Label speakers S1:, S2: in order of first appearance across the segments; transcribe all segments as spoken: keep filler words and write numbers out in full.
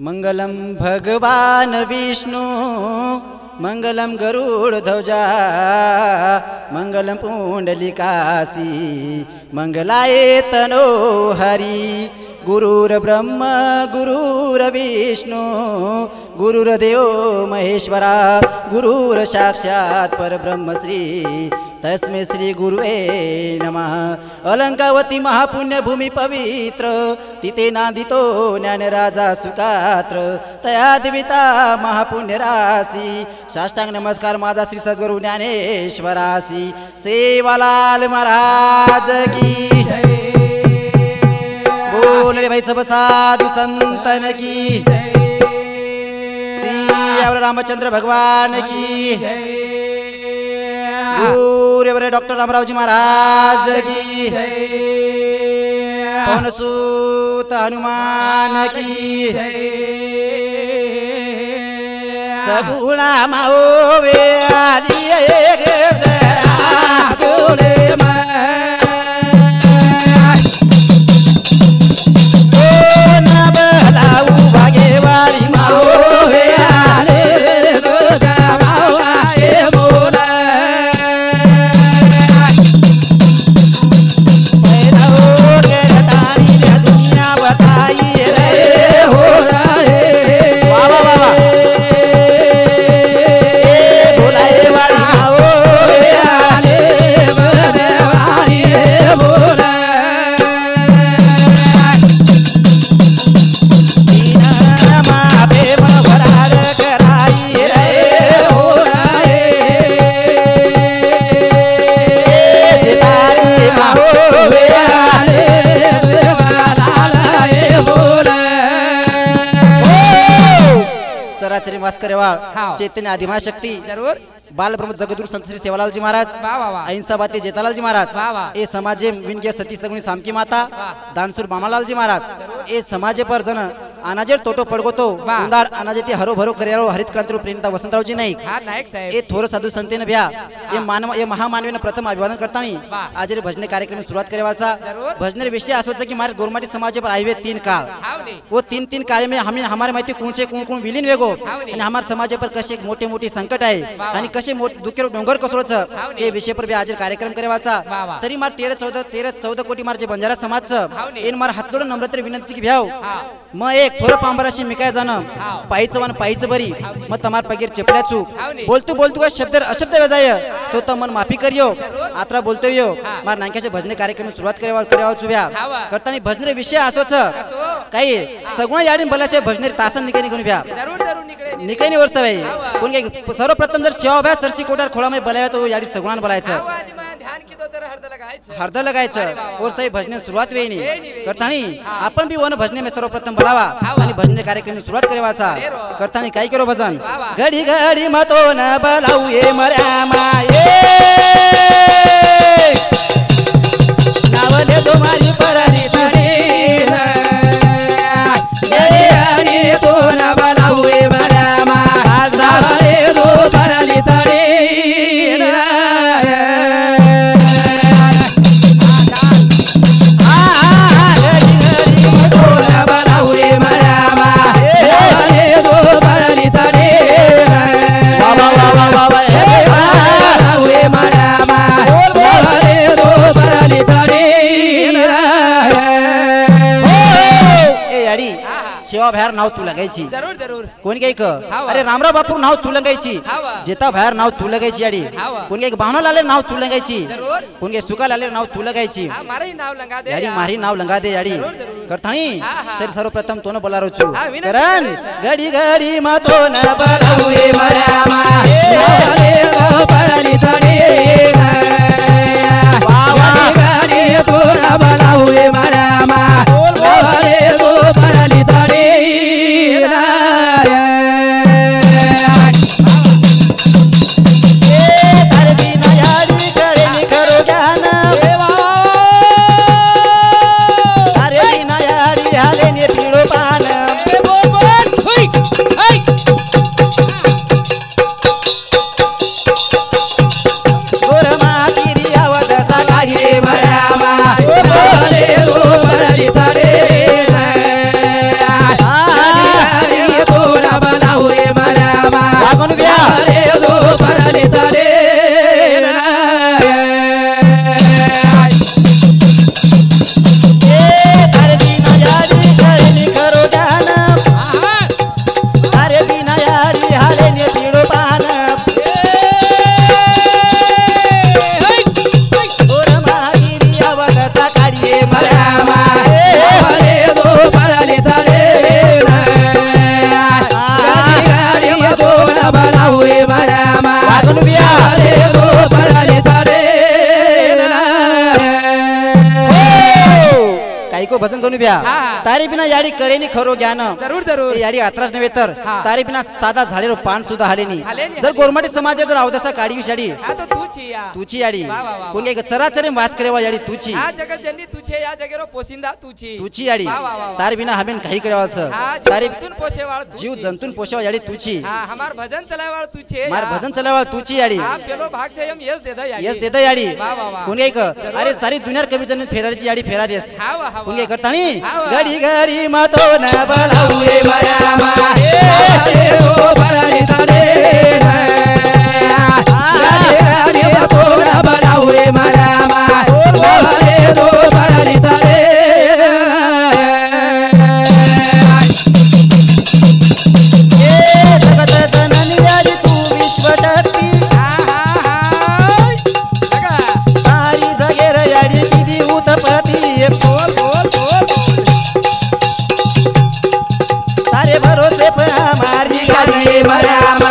S1: मंगलम भगवान विष्णु मंगलम गरुड़ ध्वजा मंगलम पुंडलिकासी मंगलाय तनो हरि गुरुर ब्रह्म गुरुर विष्णु गुरुर्देव महेश्वरा गुरुर साक्षात् परब्रह्म श्री तस्मै श्री गुरुवे नमः। अलंकावती महापुण्य भूमी पवित्र तिथे नांदितो ज्ञानराजा सुकात्र तया देविता महापुण्य राशी साष्टांग नमस्कार माझा श्री सद्गुरु ज्ञानेश्वरासी सेवालाल महाराज की बोल रे भाई सब साधु संतन की श्री रामचंद्र भगवान की गुरुवर डॉक्टर रामरावजी महाराज की पवनसूत हनुमान की सगुणा माओवे आली एक जरा बोले चैतन्य आदिमा शक्ति
S2: जरूर
S1: बाल ब्रह्म जगदगुरु संत श्री सेवालाल जी महाराज अहिंसा बाती जेतालाल जी महाराज ए समाजे विनगे सती सगुणी सामकी माता दानसूर मामालाल जी महाराज ए समाजे पर जन अनाजेर तोटो पडगोतो उंदाड अनाजेती हरो भरो करियारो हरित क्रांती प्रेरणा वसंतराव जी नाईक
S2: हा नायक साहेब
S1: ए थोर साधू संतेन भ्या ए मानव ए महामानवीने प्रथम अभिवादन करतानी आज रे भजने कार्यक्रम सुरुवात करेवाचा भजने विषय असोच की मारे गोरमाटी समाजे पर आईवे तीन काल वो तीन तीन काल में हमें हमारे माहिती कौन से कौन कौन विलीन वेगो आणि हमारे समाजे पर कसे मोठे मोठे संकट आहे आणि कसे दुखेर डोंगर कसरोच हे विषय पर भी आज कार्यक्रम करेवाचा तरी मार तेरह चौदह तेरह चौदह कोटी मार जे बंजारा समाज इन मार हात जोडून नम्रते विनंती की भ्याव मग एक थोर पांबराशी मी काय जाण पायीचं वन पायीचं बरी मग तमार पगीर चेपल्या चूक बोलतू बोलतू का शब्द अशब्द वेजाय तो तर मन माफी करियो आत्रा बोलतो यो मार नांक्याचे भजने कार्यक्रम सुरुवात करेवा करेवा चुव्या करताना भजने विषय असोच काही सगुणा याडी बोलायचे भजने तासन निके निघून भ्या
S2: जरूर जरूर निकळे
S1: निकळे नि वर्ष भाई कोण काय सर्वप्रथम जर शेवा भ्या सरसी कोटार खोळा मध्ये बोलावे तो याडी सगुणान बोलायचं
S2: ध्यान की तो तर हरद लगायचं
S1: हरद लगायचं और सही भजने सुरुवात वेईनी करतानी आपण भी वन भजने में सर्वप्रथम बोलावा आणि भजने कार्यक्रम सुरुवात करेवाचा करतानी काय करो भजन घडी घडी मतो न बोलाऊ ये मर्या माये नावले तुम्हारी परानी तणी घडी घडी तो न बोलाऊ ये मर्या मा नावले तो परानी तणी सेवा बाहेर नाव तू लगायची
S2: जरूर जरूर
S1: कोणी काही क अरे रामराव बापूर नाव तू लगायची जेता बाहेर नाव तू लगायची याडी कोणी काही भावना लाले नाव तू लगायची कोणी काही सुका लाले नाव तू लगायची
S2: मारी नाव लंगा दे
S1: याडी मारी नाव लंगा दे याडी करतानी तर सर्वप्रथम तो न बोलारो छु करण घडी घडी मा तो न बोलाऊ ए मर्या मा नावले तो पराली तडी वाह घडी तो न बोलाऊ ए मर्या मा नावले तो पराली तडी गोरमाटी ब्या
S2: हा, हा.
S1: तारी बिना याडी कळेनी खरो ज्ञान
S2: जरूर जरूर
S1: ए याडी आत्रास नव्हे तर
S2: हा.
S1: तारी बिना साधा झालेलो पान सुद्धा हालेनी
S2: हालेनी,
S1: जर
S2: हालेनी.
S1: गोरमाटी समाज जर अवदसा काडी विषाडी
S2: हा तो तूची या
S1: तुची याडी
S2: वा, वा, वा, वा.
S1: कोण एक चराचरी वाच करेवा याडी तुची
S2: हा जगत जननी तुझे या जगेरो पोसिंदा तुची
S1: तुची याडी
S2: वा, वा, वा, वा.
S1: तारी बिना हमेन काही करेवाचं
S2: हा जीव
S1: तारी
S2: जंतून पोसेवाळ
S1: जीव
S2: तुची.
S1: जंतून पोषावा याडी तुची
S2: हा हमार भजन चलावाळ तुझे
S1: मार भजन चलावा तुची याडी
S2: हा पेलो भाग से हम यस दे दा
S1: यस देता याडी
S2: वा, वा, वा.
S1: कोण एक अरे सारी दुनिया कमी जण फेराची याडी फेरा देस
S2: हा वा हा
S1: कोण
S2: वा.
S1: एक करतानी
S2: हा वा.
S1: गडी गडी मतो न बलावे मरामा जगत जननी याडी तू विश्वशक्ती सारी जगेर याडी किती उत्पत्ती
S2: बोल बोल बोल बोल
S1: तारे भरोसे पर हमारी गाडी मरामा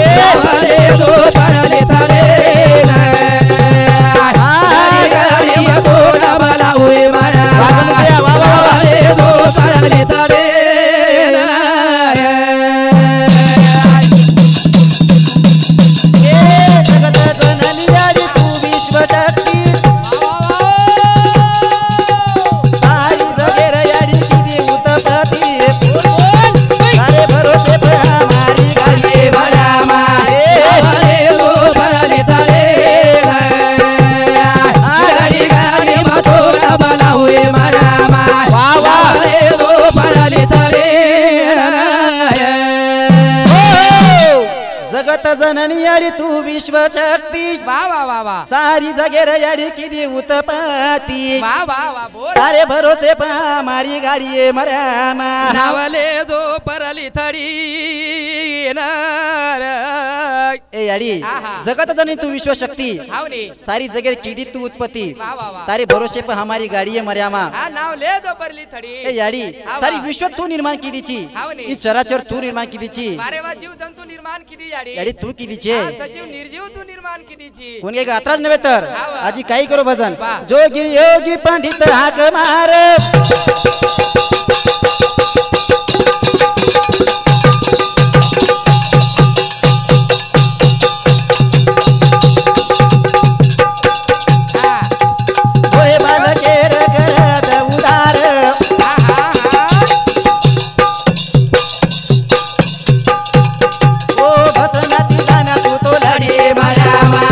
S1: जगत जननी याडी तू विश्वशक्ती सारी जगेर याडी किती उत्पत्ती तारे भरोसे पर हमारी गाडी मरामा वा वा जगत जननी याडी तू विश्वशक्ती
S2: वा वा वा वा
S1: सारी जगेर याडी किती उत्पत्ती
S2: वा वा वा बोल
S1: तारे भरोसे पर हमारी गाडी मरामा
S2: नावले जो परली थडी नर
S1: ए याडी
S2: आहा.
S1: जगत जननी तू विश्वशक्ती
S2: हावनी
S1: सारी जगेर किती तू उत्पत्ती
S2: वा वा वा
S1: तारे भरोसे पर हमारी गाडी मर्यामा
S2: हा नाव ले जो परली थडी
S1: ए याडी
S2: आवा.
S1: सारी विश्व तू निर्माण कितीची
S2: हावनी.
S1: ही चराचर तू निर्माण कितीची
S2: मारे वा जीव जंतू निर्माण किती याडी
S1: याडी तू कितीचे
S2: हा, सजीव निर्जीव तू निर्माण कितीची
S1: कोण काही गात्राच नव्हे तर
S2: आवा.
S1: आजी काही करू भजन
S2: वा.
S1: जोगी योगी पंडित हाक मार
S2: हा
S1: भोळे बालकेर करत उदार
S2: हा हा
S1: ओ भसनाती जाना तू तो लढे मरामा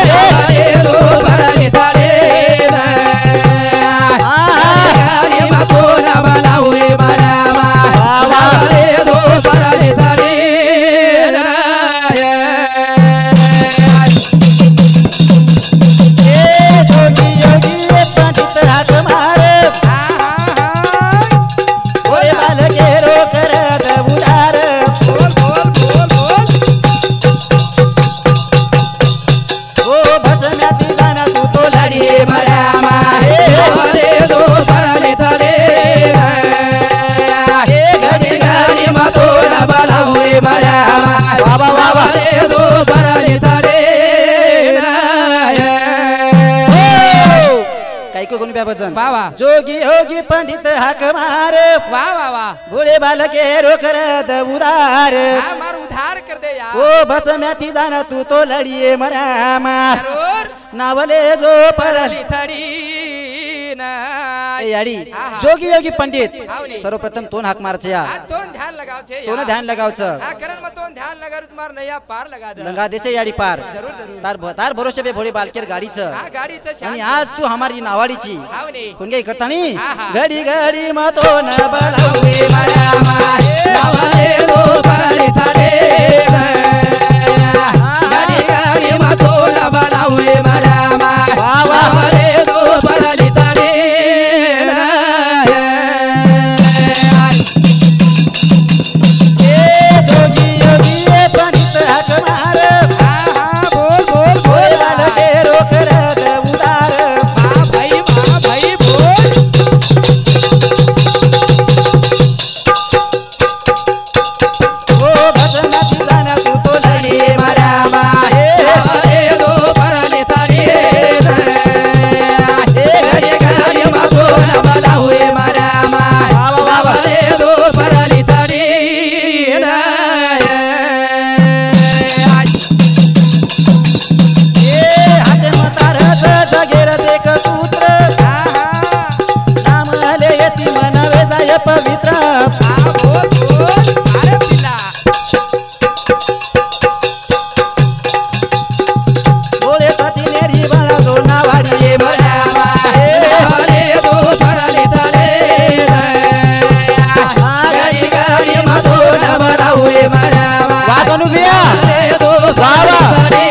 S1: जोगी योगी पंडित हाक मार भोळे बालकेर करत उदार
S2: बोल बोल बोल बोल
S1: ओ भसनाती जाना तू तो लढे मरामा वा वा वा वा काही कोण ब्या भजन
S2: वा वा
S1: जोगी योगी पंडित हाक मार
S2: वा वा वा
S1: भोळे बालके रो करत उदार
S2: हा मार उधार कर दे यार
S1: ओ भसम्याती जाना तू तो लढिये मरामा
S2: जरूर
S1: नावले जो परली
S2: परली थडी न
S1: ए याडी
S2: आहा.
S1: जोगी योगी पंडित
S2: हावनी.
S1: सर्वप्रथम तोन हाक मारचे या
S2: हा तोन ध्यान लगाव छे
S1: तोन ध्यान लगावचं
S2: हा करण मग तोन ध्यान लगारूच मार नया पार लगा दे
S1: लंगा देसे याडी पार
S2: जरूर जरूर
S1: तार भ- तार भरोसे बे भोळे बालकेर गाडीचं
S2: हा गाडीचं शान
S1: आणि आज तू हमारी नावाडीची
S2: हावनी
S1: कोण काही करता नाही
S2: आहा.
S1: घडी घडी मतो न बलावे मरामा
S2: नावले लो परली थडी गाडी गाडी मतो न बलावे मरामा
S1: वा वा
S2: नावले लो परली थडी
S1: ए जोगी योगी ए पंडित हाक मार
S2: हा हा बोल बोल
S1: भोळे
S2: बोल
S1: बालके रो करत उदार
S2: मा भाई मा भाई बोल मातोल बलावे मारा
S1: वा गणुभिया
S2: दो
S1: वा वा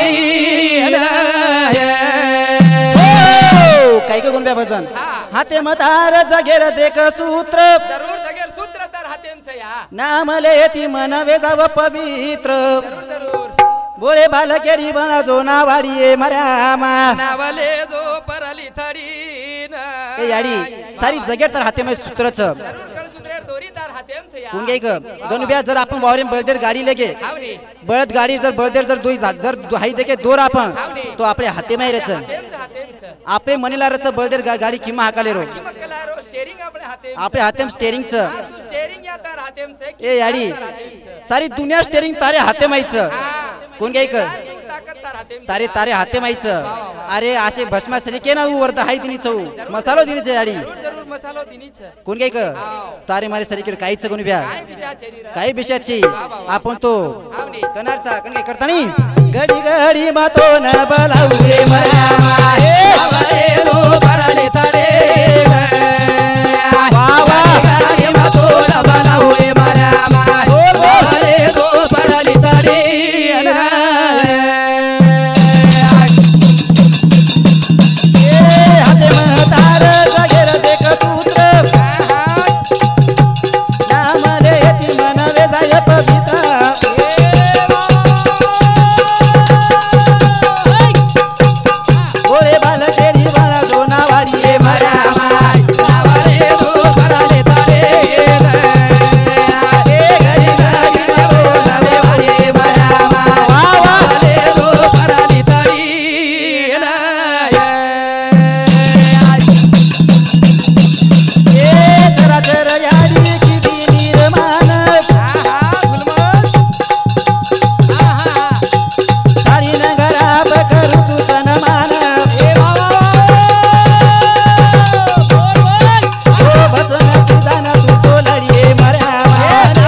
S1: काही का गुणब्या भजन हाते मतार जगेर देख सूत्र
S2: जरूर जगेर सूत्र तर हातेंच या
S1: नामले ती मनवे जाव पवित्र
S2: जरूर जरूर
S1: बोळे बालकेरी बना जो नावाडी मरामा
S2: नावले जो परली थडी
S1: ए याडी सारी जगेर तर हाते मध्ये सूत्रच
S2: जरूर कळ सूत्रेर दोरी तर हातेंच या
S1: कोण घे गणुब्या जर आपण वावरे बळदेर गाडी लेगे
S2: हावनी
S1: बळद गाडी जर बळदेर जर दोई जर हाई देखे दोर आपण तो आपले हाते मै रच
S2: हातेंच हातेंच
S1: आपले मनीला रच बळदेर गा- गाडी किमा हाकाले रो
S2: की मक्कला रो स्टीअरिंग आपले हातेंच
S1: आपले हातेम स्टेरिंगच
S2: स्टीअरिंग या तर हातेंच
S1: ए याडी सारी दुनिया स्टेरिंग तारे हाते माईच कोण घे
S2: ताकद तर हातेंच
S1: तारे तारे हाते माईच अरे असे भस्मा सरी ना वरत हाय दिनी चौ मसालो दिनीचे याडी
S2: जरूर मसालो दिनीच
S1: कोण घे तारे मारे सरी काहीच कोण ब्या
S2: काय विषया शरीर
S1: काही विषयाची आपण तो
S2: हावनी
S1: कनारचा कंगे करतानी घडी घडी मातो न बलावे मरामा
S2: आवले दो परली थडी
S1: वा वा
S2: गाडी मातोल बलावे मारा
S1: बोल बोल
S2: आवले दो परली थडी
S1: हाते महतार जगेर देख सूत्र नामले ती मनवे जाय पवित्र बोळे बालकेरी बाळा दोनावाडी मरामा
S2: आवले दो परली थडी
S1: ए घडी घडी मातो न बलावे मरामा वा वा
S2: आवले दो परली थडी
S1: ए चरा चर याडी किती निर्माण हरी नगरा करू तू सन्मान ओ बसन तुझा ना तू तो लढिये मरामा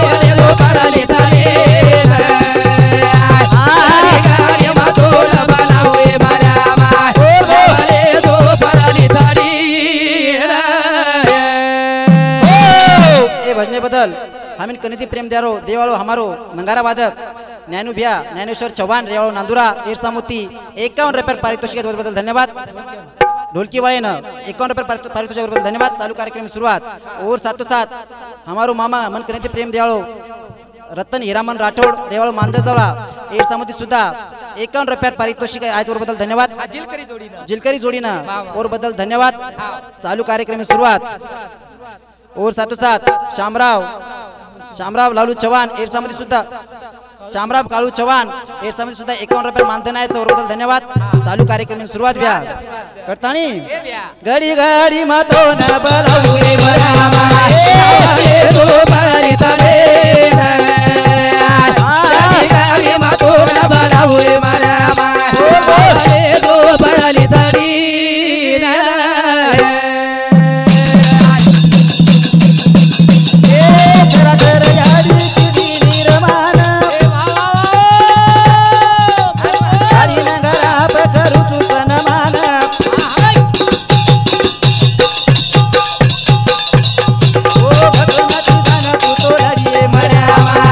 S1: ए भजने बदल आम्ही कनिती प्रेम द्यारो देवाळो हमारो नंगारा वादक ज्ञानुभिया ज्ञानेश्वर चव्हाण रेवाळो नांदुरा इरसामुती एकावन्न रुपये पारितोषिक बदल धन्यवाद ढोलकी वाले न एकावन्न रुपये पारितोषिक बदल धन्यवाद चालू कार्यक्रम की शुरुआत और साथो साथ हमारो मामा मन कनिती प्रेम द्याळो रतन हिरामन राठोड रेवाळो मांजरजवळा इरसामुती सुद्धा एकावन्न रुपये पारितोषिक आज और बदल धन्यवाद
S2: जिलकरी जोडीनं
S1: जिलकरी जोडीना और बदल धन्यवाद चालू कार्यक्रम की शुरुआत और साथो साथ शामराव शामराव लालू चव्हाण एरसामध्ये सुद्धा शामराव काळू चव्हाण एरसामध्ये सुद्धा एकावन्न रुपये मानधन आहे बदल धन्यवाद चालू कार्यक्रम सुरुवात घ्या करतानी घडी घडी मातो न बलावे मरामा चरा चर याडी किती निर्माण हरी नगरा करू तू सन्मान ओ भगवान तुझा ना तू तो लढिये मरामा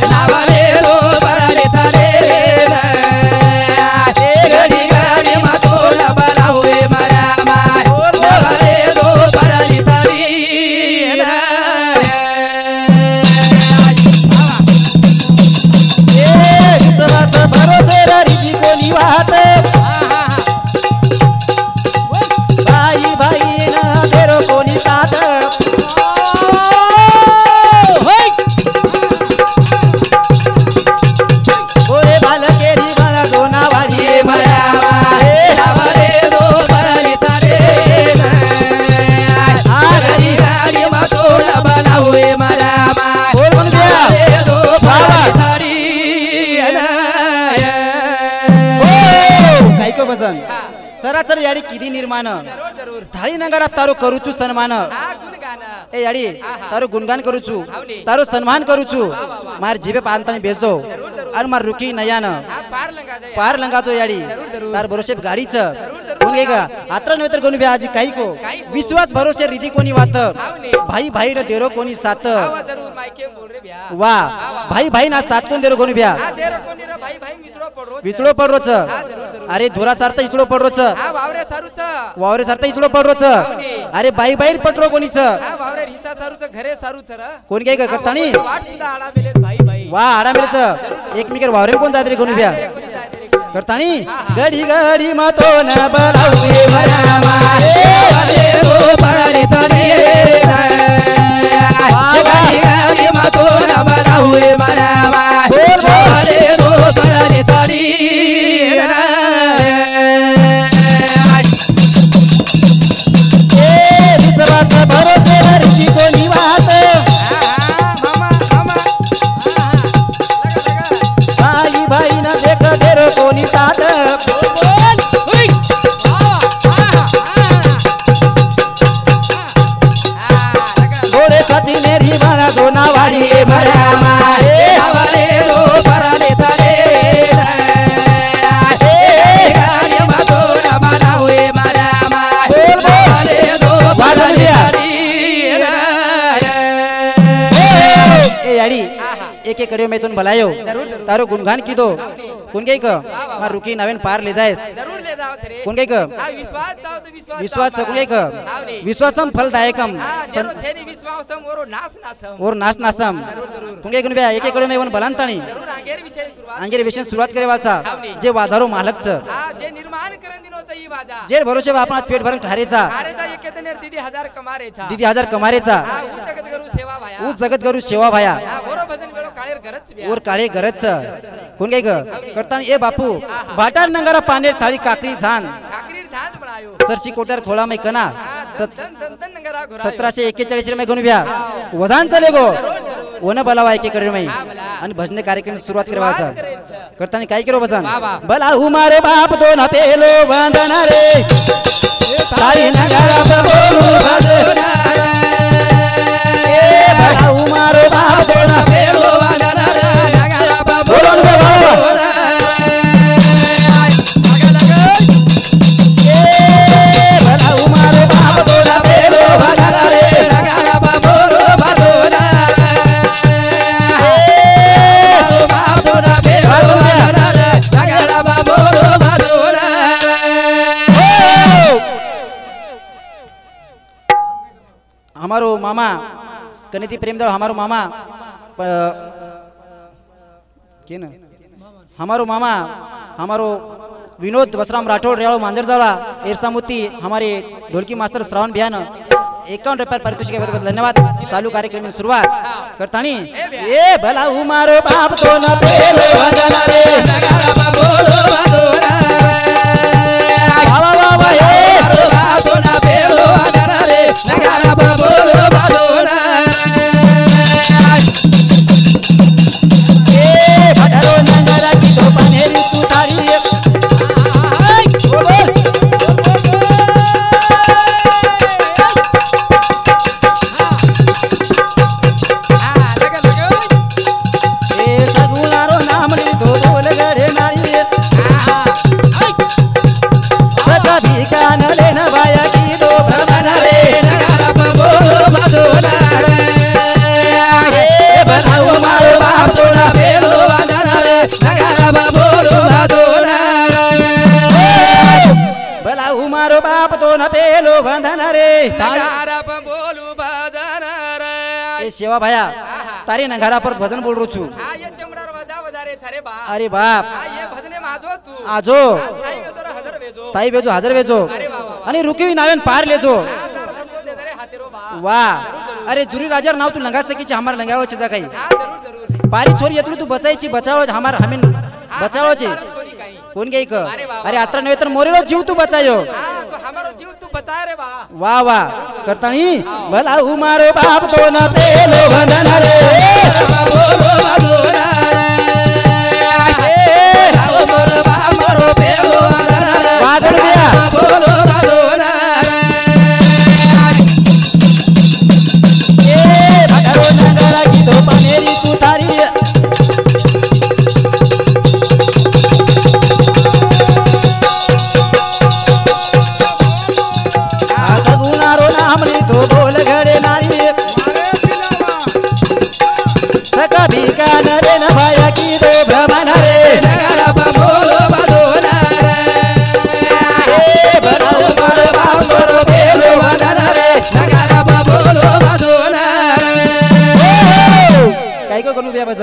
S1: ए विश्वास भरोसे रिधी कोणी वाहत भाई भाई न फेरो कोणी साथ बोळे बालकेरी बाळा दोनावाडी मरामा बोल म्हणून द्या काही को बसन सरासर याडी किती निर्माण
S2: जरूर जरूर
S1: थाळी नगरात तारो करूचू सन्मान
S2: हा गुण गाणं
S1: ए याडी तारो गुणगान करूचू
S2: हावली.
S1: तारो सन्मान करूचू मार जिबे पालतानी बेसदो आणि मार रुकी नयान
S2: हा पार लंगा दे
S1: पार लंगाचो याडी
S2: जरूर, जरूर.
S1: तार भरोसे गाडीच
S2: जरूर.
S1: कोण घे का आत्र नव्हे तर कोणी बी आजी काही को
S2: काही को.
S1: विश्वास भरोसे रिधी कोणी वात
S2: हावली.
S1: भाई भाई र देरो कोणी सात
S2: आवा जरूर मायके बोल रे ब्या
S1: वा भाई भाई ना सात कोण देरो कोणी ब्या
S2: हा देरो कोणी रे भाई भाई मित्रो पडरो
S1: विचळो पडरोच अरे धुरा सारता इचळो पडरोच
S2: हा वावरे सारूच
S1: वावरे सारता इचळो पडरोच अरे बाई बाई पटरो कोणीच
S2: हा वावरे हिसा सारूच घरे सारूच र
S1: कोण काय करतानी
S2: वाट सुद्धा आडा मेले भाई भाई
S1: वा आडा मेलेच एकमेकर वावरे कोण जात रे कोणी ब्या
S2: कोणी जाय तरी
S1: करतानी गडी गडी मतो न बलावे
S2: मरामा वाले तो पराले तरी गडी गडी मतो न बलावे मरामा वाले तो पराले तरी
S1: ए विश्वास भरोसे हरची कोणी वात
S2: मामा मामा
S1: भाई भाई न देख देरो कोणी साथ घोडे साथी नेरी मला दोनावाडी भरामा
S2: वाले तो पराले तरी गडी मतो न बलावे मरामा वाले तो पराले तरी
S1: ए याडी एक एक कड़ियों में तुम भलायो तारो गुणगान की दो कौन गई का मार रुकी नवीन पार ले जाएस
S2: जरूर ले जाओ थे
S1: कौन गई का
S2: हा विश्वास जाओ तो विश्वास
S1: विश्वास कौन गई का विश्वासम फलदायकम
S2: हा जरूर छेनी विश्वासम ओरो नास नासम
S1: और नाच नाचतम कौन गई कौन बे एक एक कड़ियों में वन भलांतानी
S2: जरूर आगेर विषय सुरुवात
S1: अंगेर विषय सुरुवात करे वाचा जे वाजारो मालकच
S2: हा जे निर्माण करन दिनोचा ही बाजा
S1: जे भरोसे आपण पेट भरून खारेचा
S2: हारेचा एक केतनेर दीदी हजार कमारेचा
S1: दीदी हजार कमारेचा
S2: हा उ जगत करू सेवा भाया
S1: ऊ जगत करू सेवा भाया
S2: हा ओरो भजन वेळो काळेर घरच बिया
S1: और काळे गरज कोण गई का करतानी ए बापू भाटार नंगारा पानेर थाळी काकरी झान
S2: काकरीर झांज बनायो
S1: सरची कोटर खोला मै कना
S2: सत दन दन दन नगरा घोरायो
S1: सतराशे एक्केचाळीस मै गुण ब्या वजान चले गो ओन बलावा एक एक मै आणि भजन कार्यक्रम सुरुवात करवाचा करतानी काय करो भजन बला उमारे बाप दोन पेलो वंदना रे ताई नगारा बोलू भजना ए बला उमारे बाप दोन
S2: पेलो वानरा नगरा
S1: बोलो रे बाबा ए बला उमारे बाप दोन पेलो वंदना रे
S2: नगरा बोलो भदोना
S1: हमारो मामा कनेती प्रेमदार हमारो मामा के ना हमारो मामा हमारो विनोद वसराम राठौड़ रेवाड़ो मांजर जाला एरसामुती हमारे ढोलकी मास्टर श्रावण बिहान एकावन्न रुपये पारितोषिक के धन्यवाद चालू कार्यक्रम में शुरुआत करतानी ए भला उमारो बाप तो न पेलो वंदना रे
S2: नगरा बोलो भदोना
S1: वाह वाह वाह ए
S2: बाप तो न पेलो वानरा रे नगरा बोलो भदोना
S1: ए भटरो नंगरा की तो पनेरी तू तारी बोल बोल ए सगुणारो नाम ली तो बोल गड़े नारी सदा भी कान लेना बाया की दो भ्रमण रे
S2: नगरा बोलो भदोना
S1: ए भला उमारो बाप तो न
S2: पेलो वानरा रे नगरा बोलो भदोना
S1: भला उमारो बाप तो न पेलो बंधन रे
S2: नगरा बोलो भदोना रे
S1: ए सेवा भाया तारी नगारा पर भजन बोल रो छु
S2: आ ये चमडार वजा वजारे छरे बा
S1: अरे बाप
S2: आ ये भजने माझो तू
S1: आजो
S2: साई वेजो हजार वेजो
S1: साई बेजो हजर बेजो आणि रुकवी नावेन पार लेजो
S2: हजार धंदो दे दरे हातेरो बा
S1: वाह अरे जुरी राजार नाव तू लंगास की हमार लंगावो छदा काही
S2: हां जरूर जरूर
S1: पारी छोरी येतलो तू बचायची बचाव हमार हमीन बचावचे
S2: कोणी काही
S1: कोण गई क अरे आता नव्हे तर मोरेलो जीव तू बचायो
S2: हां तो हमारो जीव तू बचाय रे बा
S1: वाह वाह करतानी भला उमारो बाप तो न पेलो बंधन रे
S2: बोलो भदोना
S1: ए
S2: आओ मोर बा मोरो पेलो वानरा रे
S1: वादन गया
S2: बोलो भदोना
S1: ए भटरो नगरा की दो पनेरी तू तारी सगुणारो नाम ली तो बोल घड़े नारी सका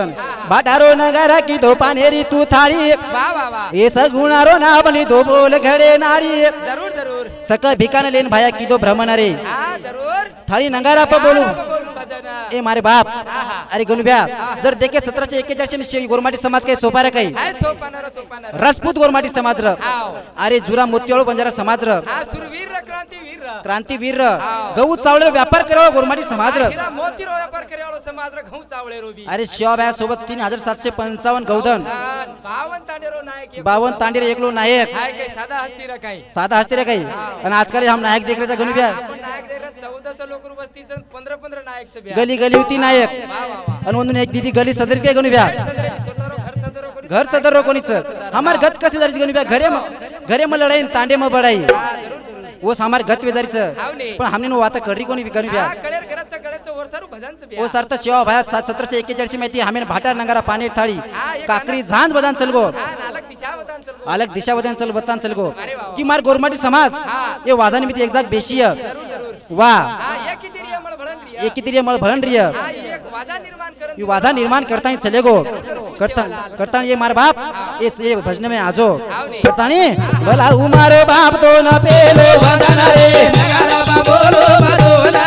S1: गौधन बाटारो नगरा की दो पानेरी तू थारी
S2: वाह वाह वाह
S1: ये सगुणारो ना बनी दो बोल घड़े नारी
S2: जरूर जरूर
S1: सक भिकान लेन भाया की दो भ्रमण रे
S2: हाँ जरूर
S1: थारी नगारा पर बोलू
S2: बोलू भजन
S1: ए मारे बाप
S2: आहा।
S1: अरे गुनब्या जर देखे सतराशे एक्केचाळीस में गोरमाटी समाज काही सोपार काही
S2: हाय सोपानार सोपानार
S1: राजपूत गोरमाटी समाज र
S2: आओ
S1: अरे जुरा मोतीवाळ बंजारा समाज र
S2: हा सुरवीर र क्रांतिवीर र
S1: क्रांतिवीर र गहू चावळे व्यापार करावा गोरमाटी समाज र
S2: हिरा मोती रो व्यापार करे वाळो समाज र घऊ चावळे रोबी
S1: अरे शिवाबाया सोबत तीन हजार सातशे पंचावन्न गौधन
S2: बावन तांडेरो नायक एक
S1: बावन तांडेर एकलो नायक
S2: हाय के सादा हस्ती र काही
S1: साधा हस्ते रे काही आणि आजकाल हम नायक देख रहे गुनब्या
S2: आपण नायक देख चौदह सौ लोक बस्ती सन पंद्रह पंद्रह नायक से बिया
S1: गली गली होती नायक
S2: वाह वाह वाह
S1: आणि म्हणून एक दीदी गली सदरीच काय गुनब्या
S2: सदरे स्वतःरो घर सदरो कोणी
S1: घर सदर रो कोणीच हमार गत कसे जारीच गुनब्या घरे म घरे म लढाई तांडे म बढाई वो हमार गत वेजारीच
S2: हावने
S1: पण हमने वाता कडी कोणी गुनब्या
S2: हा कळेर घराचं गळ्याचं वरसारू भजनचं बिया
S1: ओ सरता शिवा भाया सात सतराशे एक्केचाळीस माहिती हमें भाटा नगारा पाणी थाळी
S2: हा, एक
S1: काकरी झांज बदान चलगो
S2: हा नालक दिशा वतान चल
S1: अलग दिशा बदान चल बदान चलगो
S2: अरे वा वा.
S1: की मार गोरमाटी समाज ये वाजानी मिती एक जाग बेशीय वा
S2: हा एक किती मळ भळन रिया
S1: एक किती मळ भळन रिय
S2: हा एक वादा निर्माण करन
S1: ये वाजा निर्माण करता ही चलेगो करता करता ये मार बाप इस ये भजन में आजो करता नहीं भला उमारो बाप तो न पेलो वदन रे
S2: नगारा बोलो बदोला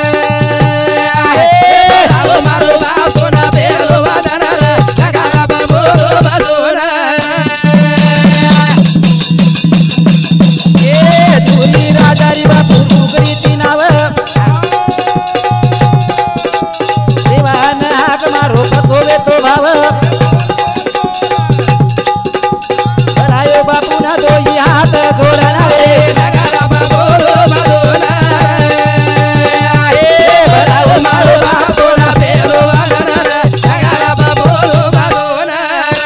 S2: हे मारो बाप तो न पेलो वदन रे नगारा बोलो बदोला
S1: ए धुरी राजा री बाप उगरी तिनाव देवान हाक मारो पकोवे तो भाव भलायो बापू ना दो ही हात जोडना रे
S2: नगारा बोलो बदोला
S1: ए भलायो मारो बाप
S2: तो न पेलो वदन रे नगारा बोलो बदोला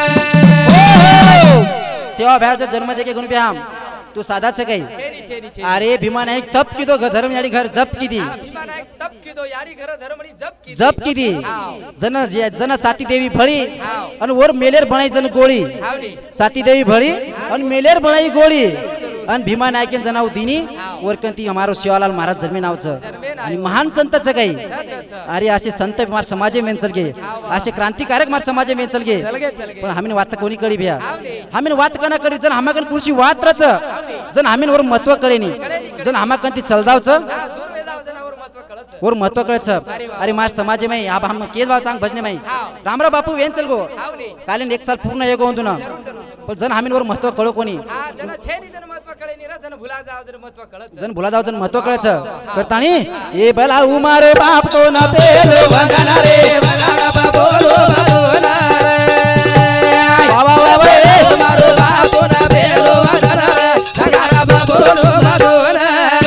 S1: सेवा भयाचा जन्म देके गुण हम तू साधाच काही
S2: छेनी छेनी छेनी
S1: अरे भीमा नायक तप की दो धर्म याडी घर जप की दी
S2: भीमा नायक तप की दो यारी घर धर्मणी जप की
S1: जप की दी
S2: हाव
S1: जन जे- जन साती देवी भळी
S2: हाव
S1: आणि वर मेलेर बनाई जन गोळी
S2: हावली
S1: साती देवी भळी आणि मेलेर बनाई गोळी आणि भीमा नायकेन जनाव दिनी वरकंती हमारो शिवालाल महाराज जन्मे नावचं आणि महान संतच काही अरे असे संत मार समाजे मेंचल गे असे क्रांतिकारक मार समाजे मेंचल गे
S2: चल गे चल गे
S1: पण हमीन वात कोणी कळी भ्या
S2: हावली
S1: हमीन वात कना करी जन हमाकन पुढची वात रच जन हमीन वर महत्व कळेनी जन हमाकन ती चलदावचं
S2: हा दुर्वेदाव जनावर महत्व कळत
S1: और महत्व कळच अरे मार समाज में अब हम केस बात सांग भजने में रामराव बापू वेन चल गो
S2: हावली
S1: कालीन एक साल पूर्ण येगो होतो ना
S2: जरूर जरूर
S1: पण जन हमीन वर महत्व कळो कोणी
S2: हा जन छेनी जन महत्व कळे नि र जन भुला जाव जन महत्व कळत
S1: जन भुला जाव जन महत्व कळच करतानी ए भला उमार बाप तो न पेलो वंदना रे
S2: नगारा बोलो बदोला
S1: वा वा वा वा ए.
S2: मारो बाप तो न पेलो वदन रे नगारा बोलो बदोला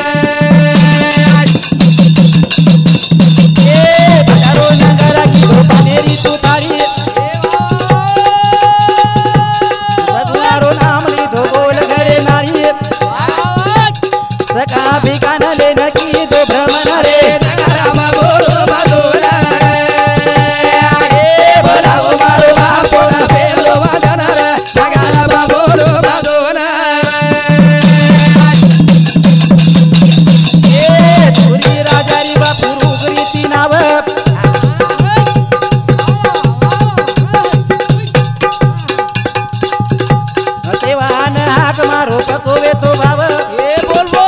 S1: ए भटारो नगरा की दो पानेरी तू थारी सगुणारो नाम ली दो बोल घडे नारी सका भिकान लेन की दो भ्रमण रे
S2: नगारा बोलो बदोला
S1: ए भला
S2: मारो बाप तो न पेलो वदन रे नगारा बोलो बदोला
S1: ए धुरी राजारी बापू रुगरी ती नाव देवान हाक मारो पकोवे तो भाव
S2: ए बोल बोल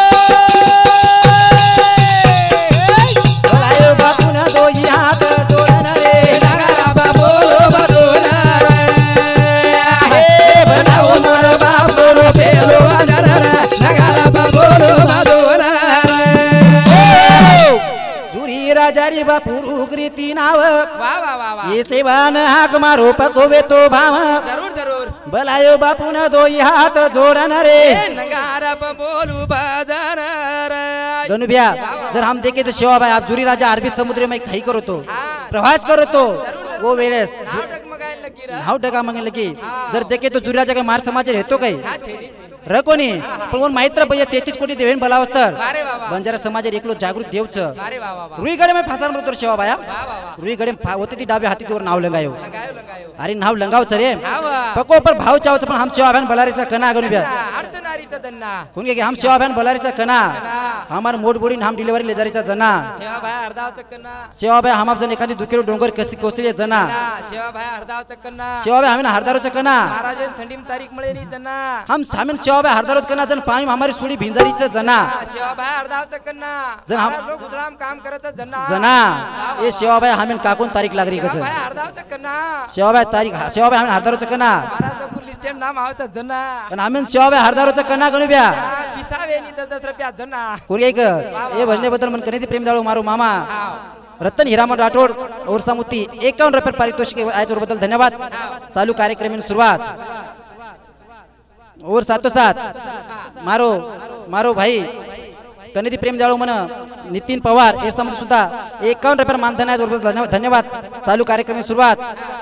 S1: भलायो बापू न दो ही हात जोडन रे
S2: नगारा बोलो बदोला
S1: हे भलाओ मार बाप
S2: बोलो पेलो वदन रे नगारा बोलो बदोला
S1: जुरी राजारी बापू रुगरी ती नाव
S2: वाह वाह वाह वाह
S1: ये सेवान हाक मारो पकोवे तो भाव
S2: जरूर जरूर
S1: भलायो बापू न दो ही हात जोडन रे
S2: ए नगारा बोलू बदन रे
S1: गनुबिया जर हम देखे तो शिवा भाई आप जुरी राजा अरबी समुद्र में खाई करो तो
S2: हाँ
S1: प्रवास करो तो वो वेळेस
S2: नाव डगमगायला लगी र
S1: नाव टका मागेल की जर देखे तो जुरी राजा का मार समाज येतो काही
S2: हा छेनी छेनी
S1: र कोणी पण वन माहित भैया तेहतीस कोटी देवेन भलावस्तर
S2: अरे वाह वाह
S1: बंजारा समाज एकलो जागृत देवच
S2: अरे वाह वाह वाह
S1: रुईगडे में फासार मरतो शिवा बाया
S2: वाह वाह वाह
S1: रुईगडे होते ती डाबे हाती वर नाव लगायो
S2: लगायो लगायो
S1: अरे नाव लंगावच रे
S2: हा वाह
S1: पको पर भाव चावच पण हम शिवा भान भलारीचा कना गनुबिया
S2: अर्धनारीचा जना
S1: कोण के हम सेवा बहन बलारीचा कना हमार मोठ बोडी हम डिलिव्हरी लेजारीचा जना
S2: सेवा भाई हरदाव चक्कना
S1: सेवा बाय हम जन एखादी दुखेरो डोंगर कसी कोसली जना
S2: सेवा भाई हरदाव चक्कना
S1: सेवा बाय हमें हरदारोचा कना
S2: महाराज थंडीम तारीख मळे नी जना
S1: हम सामेन सेवा बाय हरदारोच कना जन पाणी हमारी सुडी भिंजारीचा जना
S2: सेवा भाई हरदाव चक्कना
S1: जन हम
S2: लोग गुजराम काम करायचं जना
S1: जना ये सेवा बाय हमें काकून तारीख लागरी कस
S2: भाई हरदाव चक्कना
S1: सेवा बाय तारीख सेवा बाय हमें हरदारोचा कना
S2: महाराज पुलिस स्टेशन नाम आवचं जना
S1: पण हमें सेवा बाय हरदारोचा कना गणू ब्या
S2: पिसावे नी दस दस रुपया जना
S1: कोण एक ये भजने बद्दल मन कने प्रेम दाळो मारो मामा रतन हिरामन राठोड ओरसामुती एकावन्न रुपये पारितोषिक बद्दल धन्यवाद चालू कार्यक्रम सुरुवात और सातो साथ मारो मारो भाई कनेदी प्रेम जाळो मन नितीन पवार ओरसामुती सुद्धा एकावन्न रुपये मानधन आहे धन्यवाद चालू कार्यक्रम सुरुवात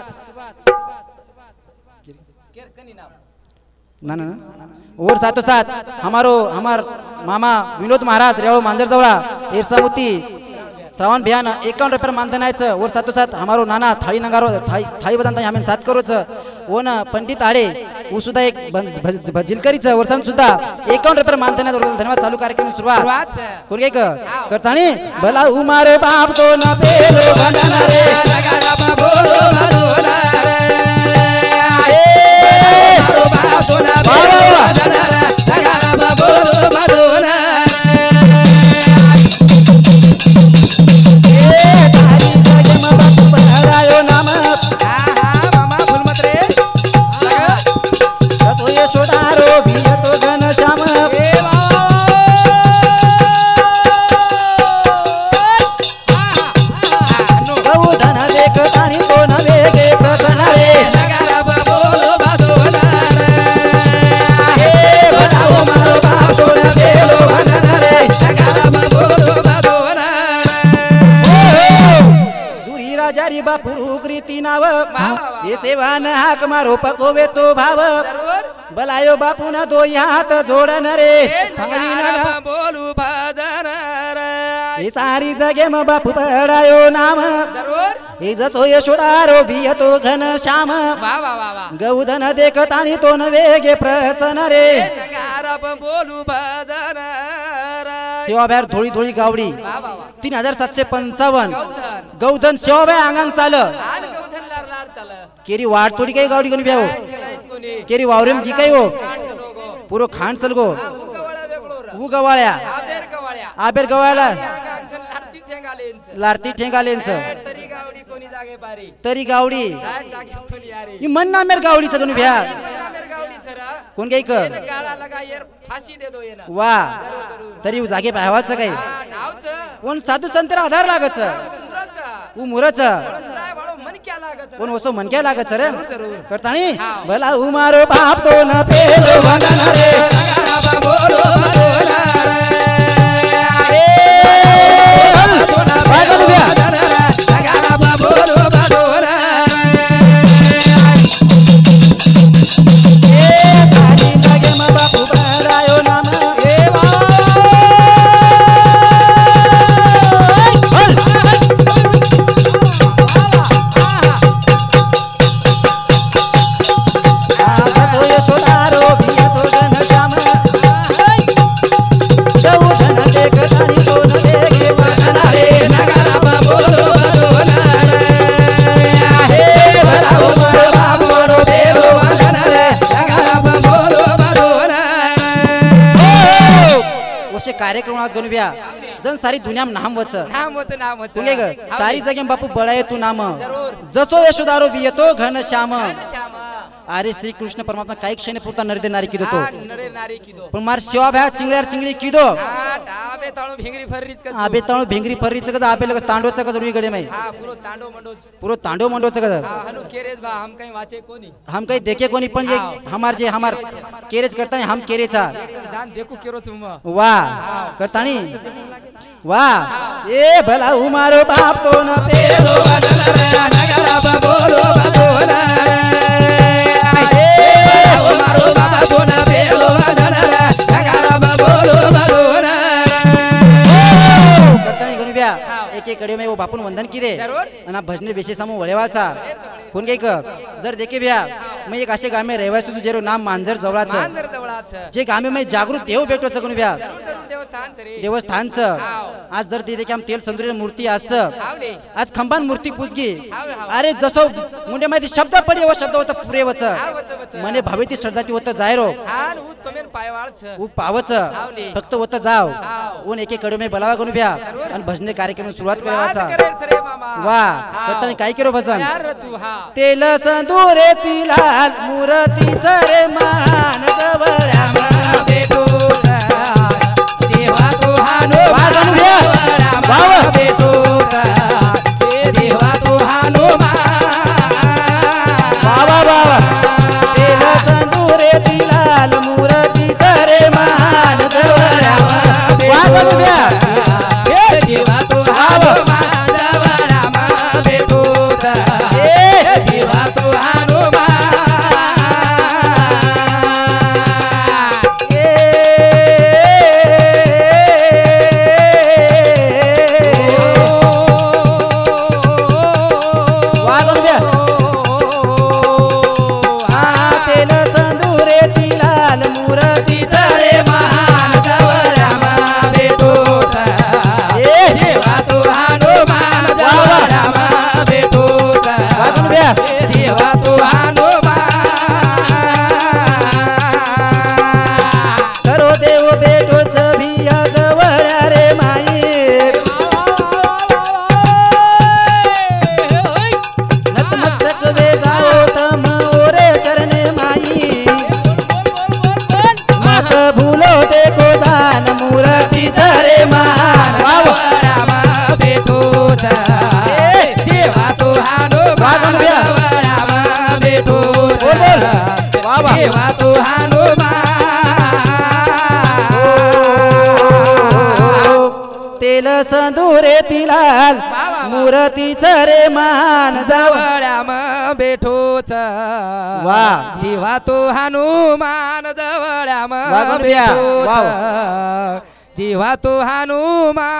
S1: ना ना और सातो साथ हमारो हमार मामा विनोद महाराज रेवो मांजर जवळा ओरसामुती श्रावण बिहान एकावन्न रुपये मानधन आहे और सातो साथ हमारो नाना थाळी नंगारो थाळी बदान हमें साथ करोच ओ न पंडित आडे वो सुद्धा एक भजिलकरीच वर्षाम सुद्धा एकावन्न रुपये मानधन आहे धन्यवाद चालू कार्यक्रम सुरुवात कोण एक करतानी भला उमार बाप तो न पेलो भंडारा रे लगारा बाबोलो भलोला रे मारो बाप तो न पेलो भंडारा लगारा बाबोलो भलोला ये सेवान हाक मारो पकोवे तो भाव बलायो बापू ना दो हाथ जोडन रे
S2: बोलू भजन
S1: ये सारी जगे म बापू पडायो नाम हे जसो यशोदारो बियतो घन श्याम गौधन देखतानी तो न वेगे प्रसन्न रे
S2: बोलू भजन
S1: सेवाबाहेर थोडी थोडी गावडी तीन हजार सातशे पंचावन्न गौधन सेवाबाई अंगण चाल केरी वाट थोडी काही गावडी कोणी ब्याव केरी वावरेम जी काही हो पुरो खांड चल गो उ गवाळ्या आबेर गवाळ्याला लारती ठेंगालेंच तरी गावडी ही मन ना मेर गावडी सगळं भ्या कोण काही कर वा तरी जागे पाहावाच काही कोण साधू संतर आधार लागच उ मुरच कोण वसो मन क्या लागत रे करतानी भला उमारो बाप तो न पेलो भंडारा रे बोलो बोला रे तो न पेलो भंडारा लगारा बोलो बोला ए तारी लगे म बापू बडायो नाम ए वा कार्यक्रमात गणू ब्या जन सारी दुनिया नाम वच
S2: नाम वच नाम वच
S1: कुंगे ग सारी जगे बापू बळाय तू नाम जसो यशोदारो बियतो घन श्याम अरे श्री कृष्ण परमात्मा काही क्षण पुरता नरे नारी किदो तो
S2: नरे नारी किदो
S1: पण मार सेवा भ्या चिंगल्यार चिंगली किदो
S2: आबे ताळो भिंगरी फर्रीच क
S1: आबे ताळो भिंगरी फर्रीच क आबे लग तांडोच क जरुरी गडे मै
S2: हां पुरो तांडो मंडोच
S1: पुरो तांडो मंडोच क
S2: हां हनु केरेज बा हम कहीं वाचे कोनी
S1: हम कहीं देखे कोनी पण ये हमार जे हमार केरेज करतानी हम केरेचा
S2: जान देखू केरो तुम
S1: वाह करतानी वाह ए भला उमारो बाप तो न पेलो भंडारा नगरा बोलो बोला मारो बाबा तो न पेलो भंडारा नगरा बोलो बोला करतानी गणू ब्या एक एक कडे में वो बापून वंदन किदे आणि भजने विशेष समूह वळेवाचा कोण काही क जर देखे भ्या मैं एक असे गामे रहिवासी तुझेरो नाम मांजर जवळाचं जे गामे मै जागृत देव भेटो चकून व्या
S2: देवस्थान रे
S1: देवस्थानच आज जर ते आम तेल संदुरी मूर्ती असत आज खंबान मूर्ती पूजगी अरे जसो मुंडे माहिती शब्द पडे व शब्द होता पुरे वच मने भावे ती श्रद्धा ती होत जायरो उ पावच फक्त होत जाव ऊन एक एक कडे मी बलावा गुण व्या आणि भजने कार्यक्रम सुरुवात करायचा वा तर काय केरो भजन तेल संदुरे तिलाल मूर्ती रे मान जवळ्या
S2: भेटो देवा तो हानो
S1: वाव
S2: भेटो देवा तो हानो
S1: बाबा बाबा तेल संदुरे तिलाल मूर्ती रे मान जवळ्या वाव
S2: देवा तो हानो भेटो देवा तो हानो
S1: संदुरे तिलाल मूर्तीच रे मान
S2: जवळ्याम भेटोच
S1: वा
S2: जीवा तो हनुमान जवळ्याम
S1: वागून घ्या.
S2: भेटोच
S1: वाव.
S2: जीवा तो हनुमान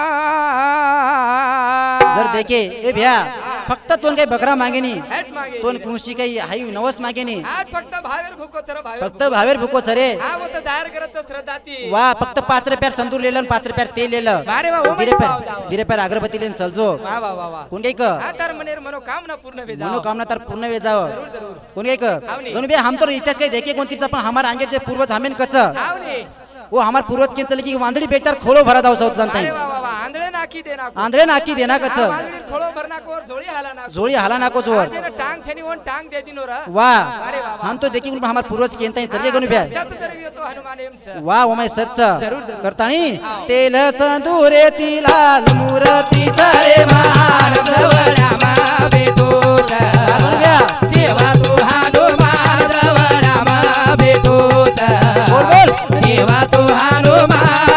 S1: जर देखे ए भ्या फक्त तोन काही बकरा मागेनी
S2: हट मागे
S1: तोन कुशी काही हाई नवस मागेनी
S2: आज फक्त भावेर भुको चर भावेर
S1: फक्त भावेर भुको चरे
S2: हा वो तो जाहीर करत श्रद्धाती
S1: वा फक्त पाच रुपयार संतूर लेलं पाच रुपयार तेल लेलं
S2: अरे वा ओ
S1: दिरे पर दिरे पर अगरबत्ती लेन चलजो
S2: वा वा वा वा
S1: कोण काही क
S2: हा तर मनेर मनोकामना पूर्ण वे जाओ
S1: मनोकामना तर पूर्ण वे जाव कोण काही क दोन बे हम तो इतिहास काही देखे कोणतीच पण हमार आंगे जे पूर्वज हमेन कच
S2: आवनी
S1: वो हमार पूर्वज के चले की वांदड़ी बेटार खोलो भरा दाव सौत जानता
S2: अरे वा वा वा आंधळे नाकी देना को
S1: आंध्रे नाकी देना कच
S2: वांदळी थोडो भरना को और जोड़ी हाला ना
S1: जोड़ी हाला नाको जोर
S2: आज ने टांग छनी वन टांग दे दिनो रा
S1: वाह
S2: अरे वा वा
S1: हम तो देखी हमार पूर्वज के इंता चलिए गनु ब्या
S2: सत जरूर तो हनुमान एम छ
S1: वाह वो मैं सच
S2: जरूर, जरूर.
S1: करतानी तेल संदूरे तिलाल मूर्ती रे मान
S2: जवळ्यामा भेटोच
S1: गनु ब्या
S2: देवा तो हनुमान जवळ्यामा भेटोच
S1: बोल बोल
S2: देवा तो हनुमान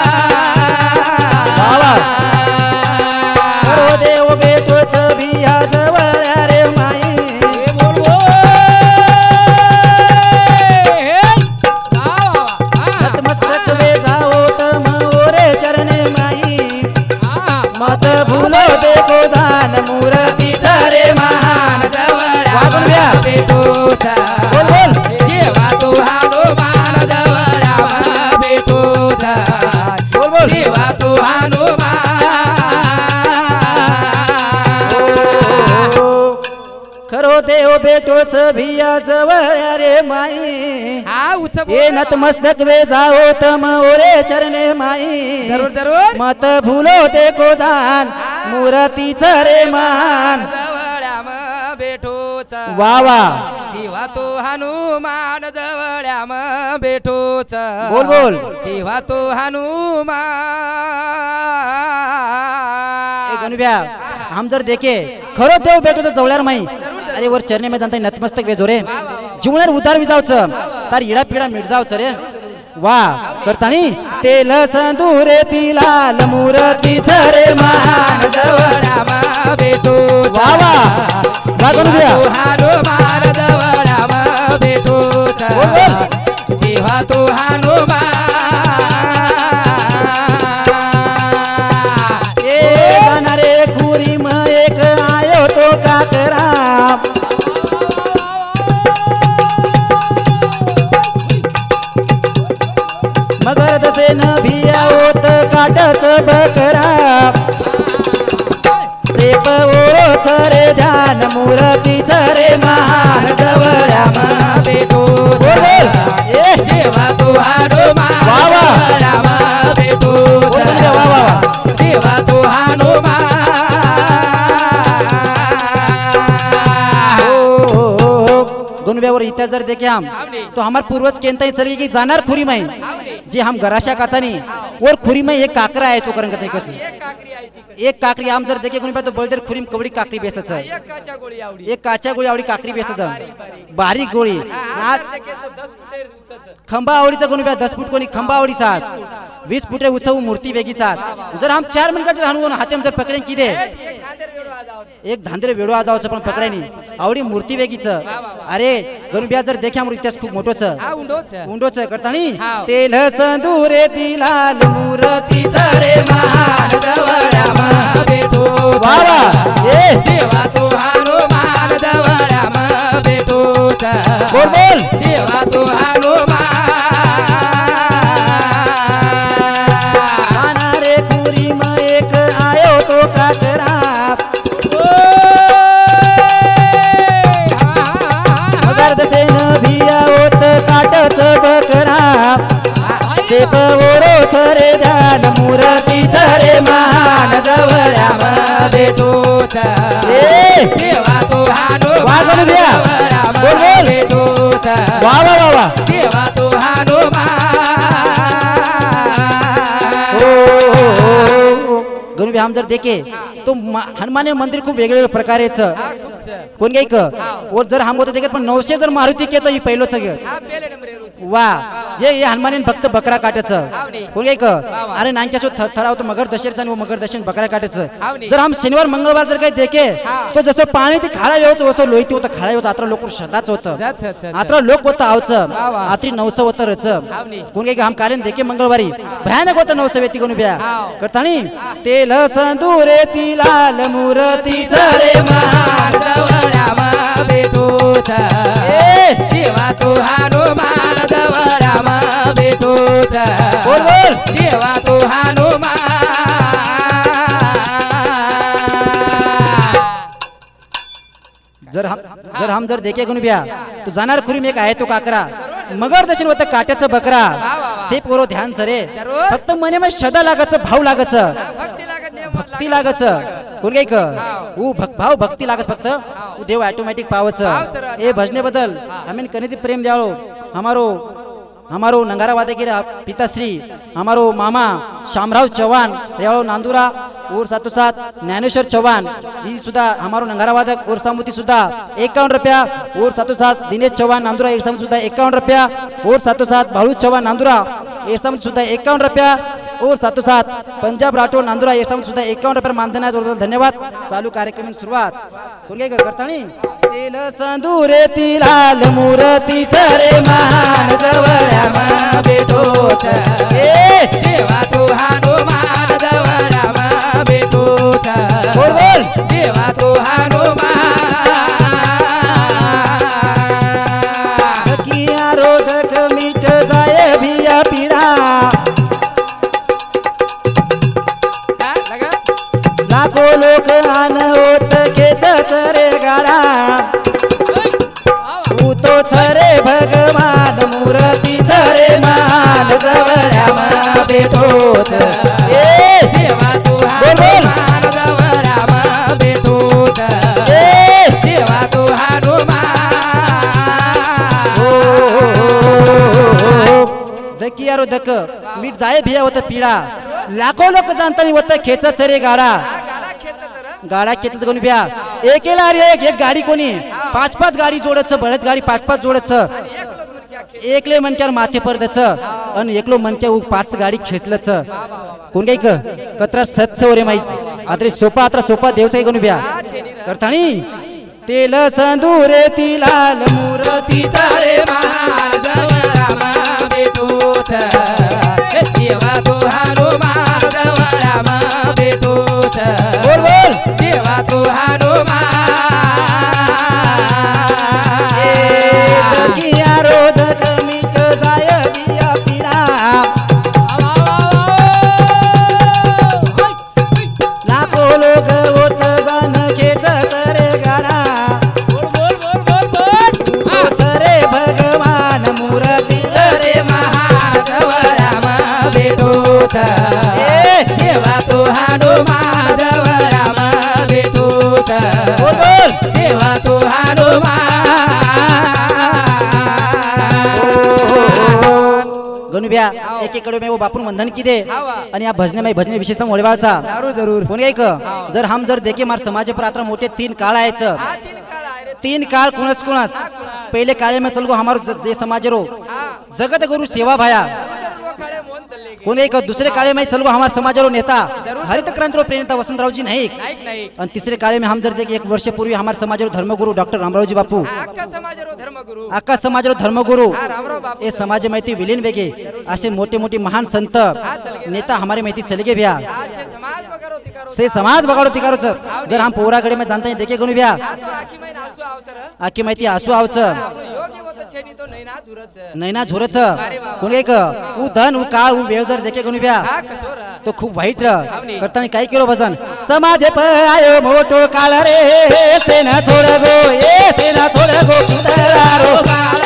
S1: बाबा करो देव बेटोच भिया जवळ्या रे माई
S2: बोल बोल
S1: नतमस्तक वे जाओ तम ओरे चरणे माई मत भूलो देखो दान मूर्ती रे महान वागून घ्या.
S2: भेटोच
S1: बोल बोल
S2: देवा तो हनुमान जवळ्यामा भेटोच
S1: बोल बोल
S2: देवा तो हनुमान
S1: खरो देव बेटोच भिया जवळ्या रे माई
S2: हा उच्च
S1: ए नतमस्तक वे जाओ तम ओरे चरणे माई
S2: जरूर जरूर
S1: मत भूलो देखो दान मूर्ती रे महान
S2: जवळ्याम भेटोच
S1: वा वा
S2: जीवा तो हनुमान जवळ्याम भेटोच
S1: बोल बोल
S2: जीवा तो हनुमान
S1: ए गणुब्या हम जर देखे खरो देव बेटो तर जवळ्यार माई अरे वर चरणे में जानता नतमस्तक वे जोरे जीवनार उदार विजावच तार इडा पिडा मिट जावच रे वा करतानी तेल संदूरे तिलाल मूर्ती रे महान
S2: जवळ्याम भेटोच
S1: वा वा वा गणुब्या
S2: हनुमान जवळ्याम भेटोच
S1: बोल बोल
S2: जीवा तो हनुमान
S1: ए जाणारे खुरी म एक आयो तो काकराम बकरा सेप ओरोच रे ध्यान मूर्तीच रे महान जवळ्याम
S2: भेटू
S1: बोल बोल ए
S2: देवा तू हनुमान
S1: वा वा
S2: राम भेटू
S1: बोल तुझ्या वा वा वा
S2: देवा तू हनुमान
S1: गुणव्यावर इतिहास जर देखे हम तो हमारे पूर्वज केंता चली की जाणार खुरी में जे हम गराशा कातानी और खुरी में एक काकरा है तो करण करते कसी एक काकरी आम जर देखे गुणव्या तो बळदेर खुरी में कवडी काकरी बेसच एक काचा गोळी आवडी काकरी बेसच बारीक गोळी खंबा आवडीचा गुणव्या दस फूट कोणी खंबा आवडीचा वीस फुटे उचवू मूर्ती वेगीचा जर हम चार मिनिटात जर हाणून हाते जर पकडे किदे एक धांदरे वेडो आजावचं पण पकडायनी आवडी मूर्ती वेगीच अरे गणब्या जर देख्या इतिहास खूप मोठोच उंडोच करतानी तेल संदूरे तिलाल मूर्तीच रे महान जवळ्याम
S2: भेटू
S1: वावा ए
S2: देवा तू हनुमान जवळ्याम भेटू
S1: बोल बोल
S2: देवा तू हनुमान
S1: रे खुरी में एक आयो तो काकरा बकरा सेप ओरोच रे ध्यान मूर्तीच रे महान जवळ्याम
S2: भेटू देवा तू हनुमान जवळ्याम भेटू
S1: वा वा वा वा
S2: देवा तू
S1: हनुमान हम जर देखे तो हनुमान मंदिर खूप वेगवेगळ्या प्रकारेच कोण गायक और जर हम होते देखे पण नऊशे जर मारुती केतो ही पहिलो सगळं वा ये ये हनुमान भक्त बकरा काटायचं कोण गायक अरे नांक्या शो ठराव तो मगर दशेरचा व मगर दशेन बकरा काटायचं जर हम शनिवार मंगळवार जर काही देखे तो जसं पाणी ते खाळा व्यवस्था होतं लोहिती होतं खाळा व्यवस्था आत्र लोक शताच होतं आत्र लोक होतं आवचं आत्री नवस होतं रच कोण गायक हम कालेन देखे मंगळवारी भयानक होतं नवस व्यक्ती कोण उभ्या करतानी तेल संदूरे तिलाल मूर्तीच रे महान
S2: जवळ्याम भेटू देवा तू हनुमान जवळ्याम भेटू
S1: बोल बोल
S2: देवा तू हनुमान
S1: जर हम जर हम जर देखे गुण बिया तो जाणार खुरी में एक आहे तो काकरा मगर दर्शन होतं काट्याचं बकरा ते पोरो ध्यान सरे फक्त मने में श्रद्धा लागच भाव लागच भक्ती लागच कोण गायक ऊ भक्त भाव भक्ती लागच फक्त ऊ देव ऑटोमॅटिक पावच ए भजने बदल हमें कनेती प्रेम द्यालो हमारो हमारो नंगारा वादे गिरा पिताश्री हमारो मामा शामराव चौहान रेवाड़ो नांदुरा और साथो साथ ज्ञानेश्वर चौहान जी सुधा हमारो नंगारा वादक और सामुती सुधा एकावन रुपया और साथो साथ दिनेश चौहान नांदुरा एक सामुती सुधा एकावन रुपया और साथो साथ भालू चौहान नांदुरा एक सामुती सुधा एकावन रुपया और साथो साथ पंजाब राठोड नांदुरा एक सामुती सुधा एकावन रुपया मानधन धन्यवाद चालू कार्यक्रम सुरुवात कोण काय करतानी तेल संदूरे तिलाल मूर्तीच रे महान जवळ्याम भेटू
S2: ए देवा तू हनुमान जवळ्याम भेटू
S1: बोल बोल
S2: देवा तू हनुमान
S1: किया रोधक मीठ जाय भिया पिढा लाखो लोक आन होत खेचच रे गाडा तू तो रे भगवान मूर्ती रे मान जवळ्याम भेटोत ए
S2: देवा तू हनुमान जवळ्याम भेटू
S1: ए
S2: देवा तू हनुमान
S1: दकिया रो दक मीठ जाय भिया होत पिढा लाखो लोक जाणतानी होत खेचच रे गाडा गाडा खेचत कोणी भ्या एकेला अरे एक एक गाडी कोणी पाच पाच गाडी जोडत बळत गाडी पाच पाच जोडत एकले मनक्यावर माथे परदच आणि एकलो मनक्या पाच गाडी खेचलच कोण काय कत्रा सत्स रे माहीत आता सोपा आता सोपा देवचा कोणी भ्या करतानी तेल संदूरे तिलाल मूर्तीच
S2: रे महान जवळ्याम भेटू देवा तू हनुमान जवळ्याम भेटू
S1: बोल बोल
S2: देवा तू हनुमान
S1: किया रोधक मीठ जाय बिया पिढा
S2: भेटूत देवा तो हाडो माधव राम भेटूत देवा तो हाडो
S1: गणुब्या एकीकडे मी वो बापून बंधन की दे आणि या भजने में भजने विशेष मोडवाचा
S2: जरूर जरूर
S1: कोणी ऐक जर हम जर देखे मार समाज पात्र मोठे तीन काळ आहेत तीन काळ कुणच कुणच पहिले काळे में चलगो हमारो जे समाज रो जगत गुरु सेवा भाया कोणी एक दुसरे काळे में चलगो हमार समाज रो नेता हरित क्रांति रो प्रेरणा वसंतराव जी नाईक और तीसरे काळे में हम जर देखे एक वर्ष पूर्वी हमार समाज रो धर्मगुरु डॉक्टर रामराव जी बापू
S2: अख्खा समाज रो धर्मगुरु
S1: अख्खा समाज रो धर्मगुरु
S2: रामराव बापू
S1: ये समाज माहिती विलीन वेगे असे मोठे मोठे महान संत नेता हमारे माहिती चले गे भैया
S2: से समाज बगारो तिकारो
S1: से समाज बगाड़ो तिकारो जर हम पोरागडे में जानता देखे गणु भैया
S2: आखी महिना आसू आवचर
S1: आखी माहिती आसू आवच
S2: योग्य होत छेनी तो नैना झुरच
S1: नैना झोरच कोणी एक उ धन उ काळ उ वेळ जर देखे गणु भैया
S2: हा कसोर
S1: तो खूप वाईट करताना काय केलो भजन समाज प आयो मोठो काळ रे सेना छोड गो ए सेना छोड गो कुदरारो
S2: बाळ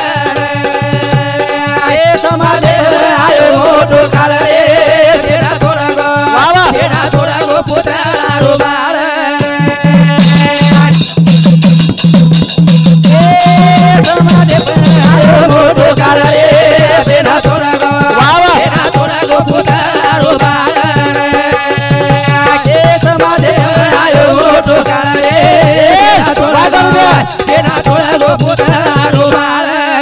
S1: ए समाज प आयो मोठो काळ रे
S2: सेना छोड गो
S1: वा वा
S2: सेना छोड गो पुतळारो बाळ
S1: ए समाज प आयो मोठो काळ रे
S2: सेना छोड गो
S1: वा वा
S2: सेना छोड गो पुतळारो बाळ
S1: ए समाज प आयो मोठो
S2: काळ रे सेना छोड गो सेना छोड गो पुतळारो बाळ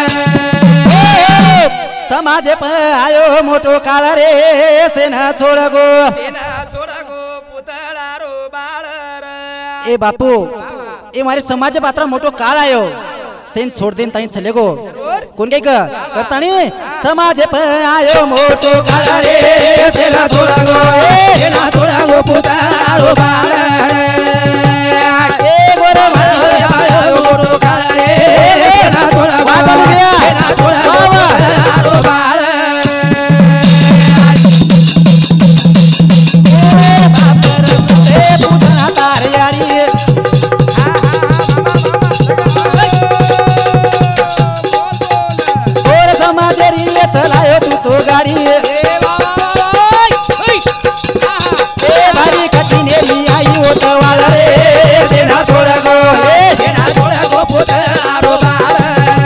S1: समाज प आयो मोठो काळ रे सेना छोड गो
S2: सेना छोड गो पुतळारो बाळ
S1: ए बापू ए मारे समाज पात्र मोठो काळ आयो सेन छोड़ देन ताई चले गो कोण काय करतानी समाज प आयो मोठो काळ रे
S2: सेना छोड गो सेना छोड गो पुतळारो बाळ
S1: ए गोर
S2: आयो मोठो काळ रे सेना छोड गो सेना छोड गो पुतळारो बाळ
S1: ए पुतळा तार यारी गोर समाज री चलायो तू तो गाडी ए भारी कठीनेरी आई होत वाळ रे सेना छोड गो
S2: सेना छोड गो पुतळारो बाळ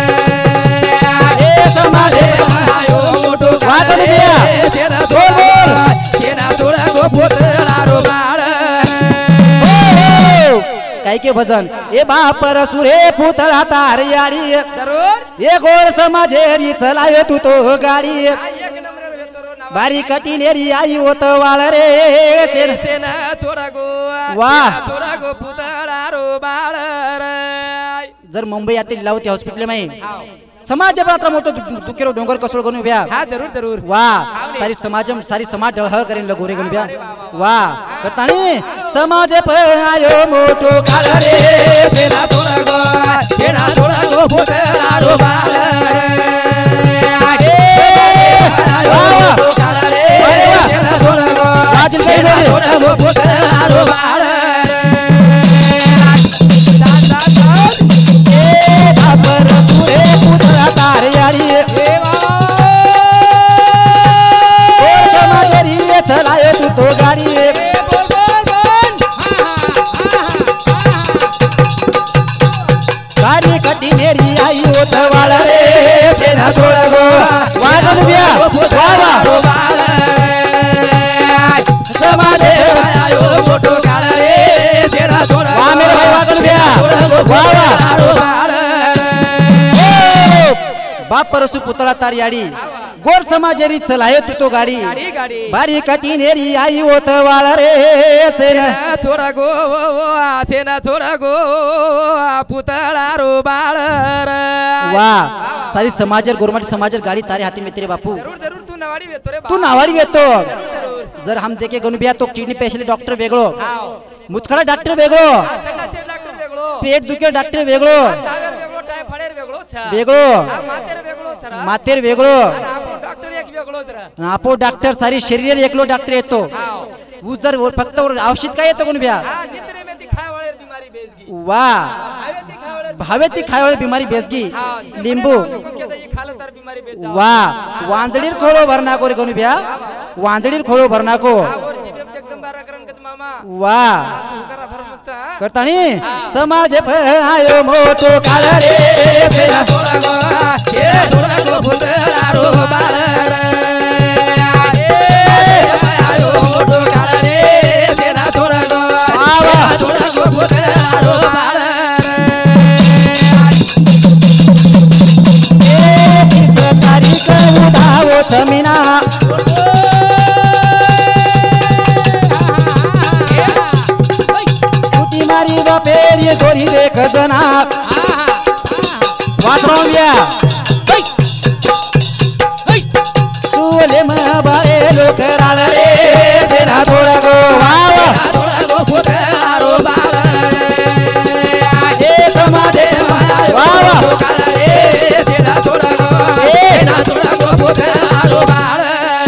S1: ए समाज
S2: आयो मोठो काळ रे सेना छोड गो सेना छोड गो पुतळारो बाळ
S1: काय के भजन ए बापर सुरे पुतळा तार यारी
S2: जरूर
S1: ए गोर समाजेरी चलायो तू तो गाडी
S2: एक नंबर भेटतो ना
S1: बारी कठीनेरी आई होत वाळ रे सेना
S2: सेना छोड गो
S1: वाह.
S2: सेना छोड गो पुतळारो बाळ
S1: जर मुंबई यातील लावती हॉस्पिटल में समाज पात्र मोठो दुखेरो डोंगर कसोळ गणू भ्या
S2: हा जरूर जरूर
S1: वा सारी समाज सारी समाज डळह करेन लगोरे गणू भ्या वा करतानी समाज प आयो मोठो काळ रे
S2: सेना छोड गो सेना छोड गो पुतळारो बाळ काळ रे सेना छोड गो
S1: राजन काय
S2: सेना
S1: झाले?
S2: छोड गो पुतळारो बाळ
S1: ए बापर सुरे पुतळा तार यारी गोर समाजेरी चलायो तू तो गाडी गाडी कठीनेरी आई होत वाळ रे सेना छोड गो वा गणू भ्या वा वा
S2: समाज आयो मोठो काळ रे सेना छोड
S1: वा मेरे भाई वा गणू भ्या वा वा बाप परसु पुतळा तार याडी गोर समाजेरी चलायो तू तो गाडी
S2: गाडी गाडी
S1: बारी कठीनेरी आई होत वाळ रे सेना
S2: सेना छोड गो सेना छोड गो पुतळारो बाळ
S1: वा सारी समाजर गोरमाटी समाजर गाडी तारे हाती में तेरे बापू
S2: जरूर जरूर तू नवाडी येतो रे
S1: तू नावाडी येतो
S2: जरूर
S1: जर हम देखे गणू भ्या तो किडनी पेशंट डॉक्टर वेगळो
S2: हाव
S1: मुतखडा डॉक्टर वेगळो
S2: संडासेर डॉक्टर वेगळो
S1: पेट दुखे डॉक्टर वेगळो
S2: तावेर वेगळो टायफॉइड वेगळो छ
S1: वेगळो
S2: आ मातेर वेगळो छ
S1: मातेर वेगळो
S2: आणि आपण डॉक्टर एक वेगळोच रा
S1: आपो डॉक्टर सारी शरीर एकलो डॉक्टर येतो
S2: हाव
S1: उ जर फक्त औषध काय येतो गणू भ्या
S2: हा नित्रे में ती खावाळेर बीमारी बेजगी
S1: वा
S2: आवे ती खावाळेर
S1: भावे ती खायवाळी बिमारी बेसगी
S2: हा
S1: लिंबू
S2: के दही खाल तर बीमारी बेज
S1: वा वांजडीर खोलो भरणा कोरे गणू भ्या वांजडीर खोळो भरनाको वा करतानी समाज आयो मोठो काळ रे तेरा जमीना कुटी मारी बापेर ये गोरी देख जना वासरोंग्या चूले में बारे लोक राल रे तेरा थोड़ा गो वावा थोड़ा गो फुटारो बाल ए समाजे वावा रे तेरा थोड़ा गो तेरा थोड़ा गो फुटारो बाल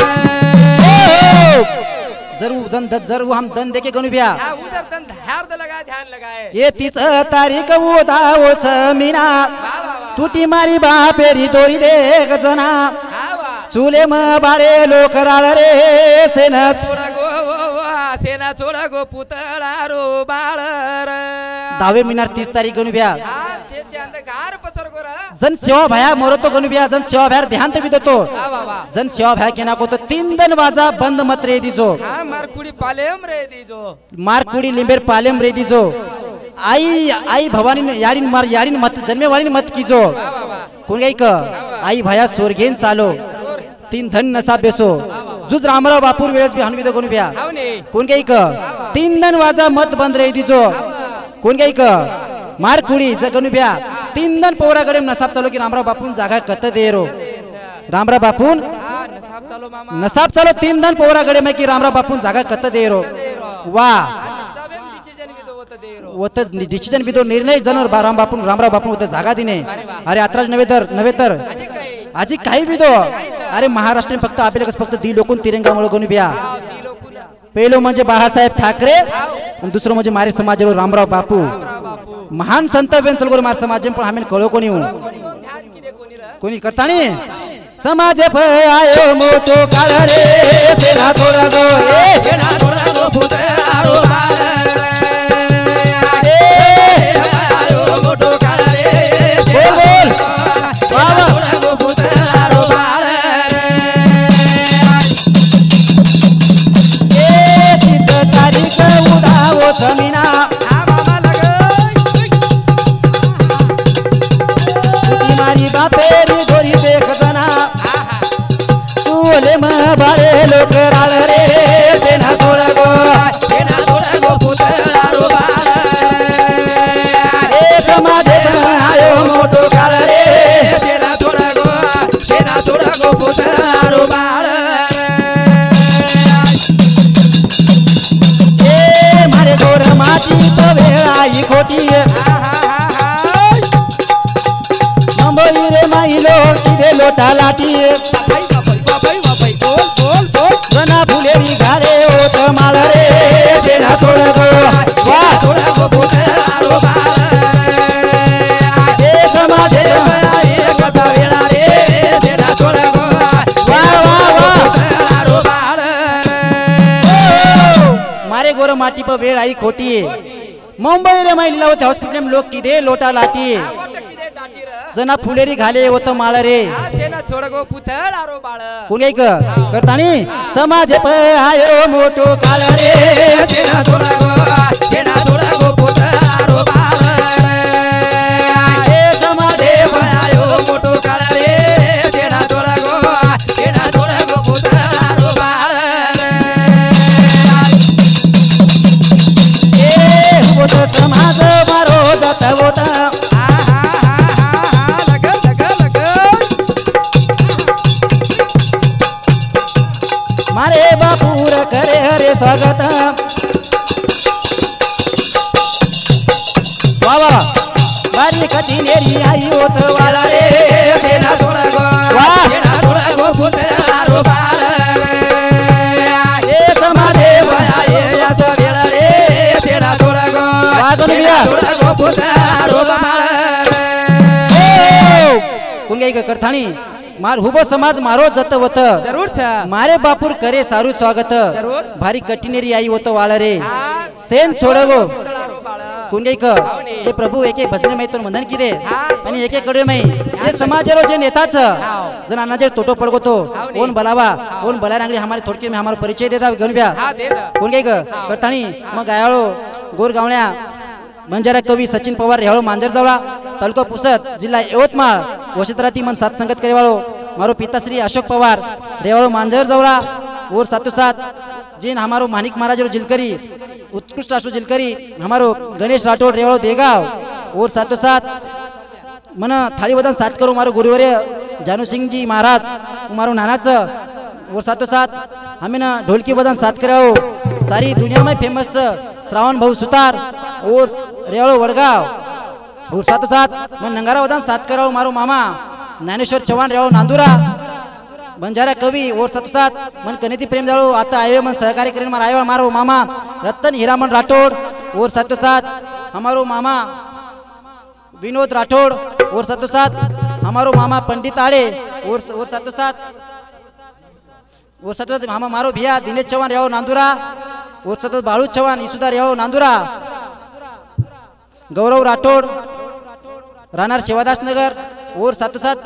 S1: जरूर दन जरूर हम दन देके गनु बिया
S2: उधर दन ध्यान दे लगा ध्यान लगाए
S1: ये तीस तारीख वो दावो जमीना टूटी मारी बापेरी दोरी देख जना चूले में बाळे लोक राळ रे सेना
S2: थोडा गो सेना थोडा गो पुतळा रो बाळ
S1: दावे मिनार तीस तारीख गनु बिया
S2: अंधकार पसर गो
S1: जन सेवा भया मोरतो गनु बिया जन सेवा भयार ध्यान ते बिदतो जन सेवा भया केना को तो तीन दिन वाजा बंद मत रे दीजो
S2: हां मारकुडी पालेम रे दीजो
S1: मारकुडी लिंबेर पालेम रे दीजो आई आई भवानी याडीन मार याडीन मत जन्मेवाळीन मत कीजो कोण गाई क आई भया सोरगेन चालो तीन धन नसा बेसो जुज रामराव बापूर वेळेस बी हनविदो कोण बिया कोण गाई क तीन दिन वाजा मत बंद रे दीजो कोण गाई क मारकुडी जगनु बिया तीन दिन पोराकडे नसाब चालो की रामराव बापून जागा कत देरो रामराव बापून
S2: नसाब चालो मामा
S1: नसाब चालो तीन दिन पोराकडे में की रामराव बापून जागा कत देरो वा होतच डिसिजन बिदो निर्णय जनर राम बापून रामराव बापून होत जागा दिने अरे आत्राज नव्हे तर नव्हे तर आजी काही बिदो अरे महाराष्ट्र फक्त आपले कस फक्त दी लोकून तिरंगा मुळे कोणी बिया पहिलो म्हणजे बाळासाहेब ठाकरे आणि दुसरं म्हणजे मारे समाजरो रामराव बापू महान संत बेंचलगोर मा समाज पण आम्ही कळो कोणी कोणी करतानी समाज आयो मोठो काळ रे तेरा थोडा गो तेरा थोडा गो फुटारो बाळ जमीना कुटी मारी बापेरी गोरी देख जना चूले में बाळे लोक राळ रे तेना थोडा गो तेना थोडा गो फुटारो बाळ ए समाजे आयो मोठो काळ रे तेना थोडा गो तेना थोडा गो फुटारो बाळ गोर माटी तो वेळाई खोटी मुंबई रे माइलो किदे लोटा लाटी जना फुलेरी घाले होत माळ रे तेना थोडा गो वा थोडा गो फुटारो बाळ ए समाजे एक वेळा रे तेना थोडा गो वा वा वा फुटारो बाळ मारे गोर माटी पर वेळ आई खोटी मुंबई रे महिला होते हॉस्पिटल में लोग किदे लोटा लाटी जना फुलेरी घाले होत माळ रे
S2: छोडगो पुतळारो बाळ
S1: कोण एक करतानी समाज आयो मोठो काळ रे
S2: तेना थोडा गो तेना थोडा गो पुतळारो बाळ
S1: ए समाज
S2: आयो मोठो काळ रे तेना थोडा गो तेना थोडा गो पुतळारो बाळ
S1: होत समाज मारो जात होता
S2: लग लग लग
S1: मारे बापूर करे हरे स्वागत बाबा बारी कठीनेरी आई होत वाला रे
S2: तेना थोडा गो तेना थोडा गो फुटारो बाळ
S1: ए समाजे
S2: आये याचा वेळा रे तेना थोडा गो थोडा गो फुटारो बाळ
S1: कोण गाई करतानी मार हुबो समाज मारो जतवत
S2: जरूर छ
S1: मारे बापूर करे सारू स्वागत
S2: जरूर
S1: भारी कठिनेरी आई होतो वाळ रे
S2: हा
S1: सेन छोडगो
S2: तळारो बाळ
S1: कुंगे क हे प्रभू एक एक भजने मै तो मंधन किदे
S2: हा
S1: आणि एक एक कडे मै जे समाजरो जे नेताच जन अन्नाजे तोटो पडगो तो कोण बलावा कोण बला रांगली हमारे थोडके में हमारा परिचय देता गणब्या
S2: हा दे द
S1: कुंगे क करतानी मग गायाळो गोरगावण्या मंजरा कवी सचिन पवार रेहाळो मांजरजवळा तालुका पुसद जिल्हा यवतमाळ वशित्राती मन सात संगत करेवाळो मारो पिताश्री अशोक पवार रेवाळो मांजरजवळा और सातो साथ जिन हमारो मानिक महाराज जिलकरी उत्कृष्ट राष्ट्र जिलकरी हमारो गणेश राठौड़ रेवाड़ो देगाव और सातो साथ मन थाली बदन साथ करो मारो गुरुवर्य जानू सिंह जी महाराज मारो नानाच और सातो साथ हमें ना ढोलकी बदन साथ कराओ सारी दुनिया में फेमस श्रावण भाऊ सुतार और रेवाड़ो वडगाव और सातो साथ मन नंगारा बदन साथ कराओ मारो मामा ज्ञानेश्वर चव्हाण रेवाड़ो नांदुरा बंजारा कवि और सातो साथ मन कनेती प्रेम जाळो आता आयो मन सहकारी करीन मार आयो मारो मामा रतन हीरामन राठौड़ और सातो साथ हमारो मामा विनोद राठौड़ और सातो साथ हमारो मामा पंडित आड़े और और सातो साथ और सातो साथ मामा मारो भैया दिनेश चौहान रेवाड़ो नांदुरा और सातो बाळू चौहान इसुदा रेवाड़ो नांदुरा गौरव राठौड़ राहणार शिवादास नगर और सातो साथ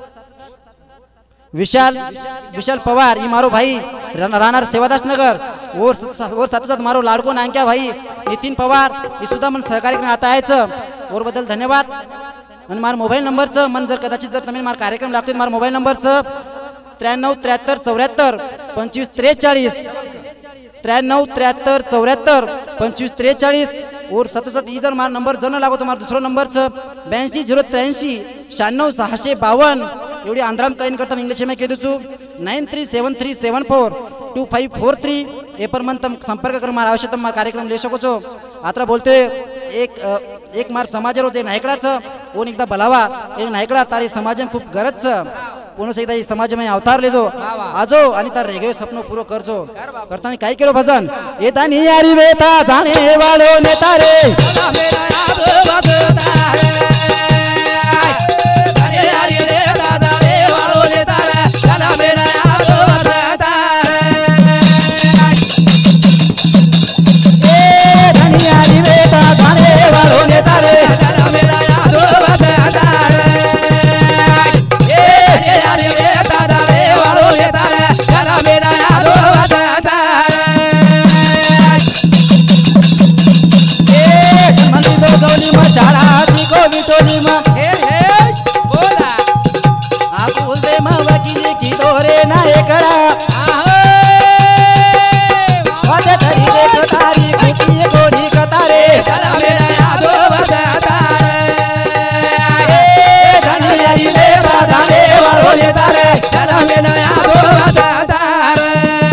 S1: विशाल विशाल पवार ये मारो भाई राहणार सेवादास नगर और और साथ साथ मारो लाडको नांक्या भाई नितीन पवार ये सुद्धा मन सहकार्य करणे आता आहेच और बदल धन्यवाद आणि मार मोबाईल नंबरचं मन जर कदाचित जर तुम्ही मार कार्यक्रम लागतोय मार मोबाईल नंबरचं त्र्याण्णव त्र्याहत्तर चौऱ्याहत्तर पंचवीस त्रेचाळीस त्र्याण्णव त्र्याहत्तर चौऱ्याहत्तर पंचवीस त्रेचाळीस और सातो साथ ही जर मार नंबर जर लागो तुम्हाला दुसरा नंबरचं ब्याऐंशी झिरो त्र्याऐंशी शहाण्णव सहाशे बावन्न एवढी आंध्राम कळीन करता इंग्लिश में कह दू nine three seven three seven four two five four three ए पर मन तम संपर्क कर मार आवश्यक मार कार्यक्रम ले सको छो आता बोलते एक एक मार समाज रोज नायकडाचं कोण एकदा बलावा एक नायकडा तारी समाज में खूप गरज छ पुनः एकदा समाज में अवतार ले जो आजो आणि तार रेगे सपनो पूरो करजो करतानी काय केलो भजन येता नी यारी वेता जाणे वालो नेता रे
S2: मेरा याद बदता है अरे यारी रे दादा रे वालो नेता रे चला मेरा याद बदता है
S1: ए धनी यारी वेता जाणे वालो नेता रे
S2: चला मेरा याद बदता है ए यारी रे दादा रे वालो नेता रे चला मेरा याद बदता है
S1: ए मनी दो गौली में चाड़ा ती को बिटोली में
S2: हे हे बोला
S1: आप बोलते मां वकील की तोरे ना एकड़ा
S2: आहो
S1: वाटे धरी देख तारी कुटी गोरी कतारे
S2: चला मेरा याद बदता है
S1: ए धनी यारी वेता जाणे वालो नेता रे
S2: चला मेरा याद बदता है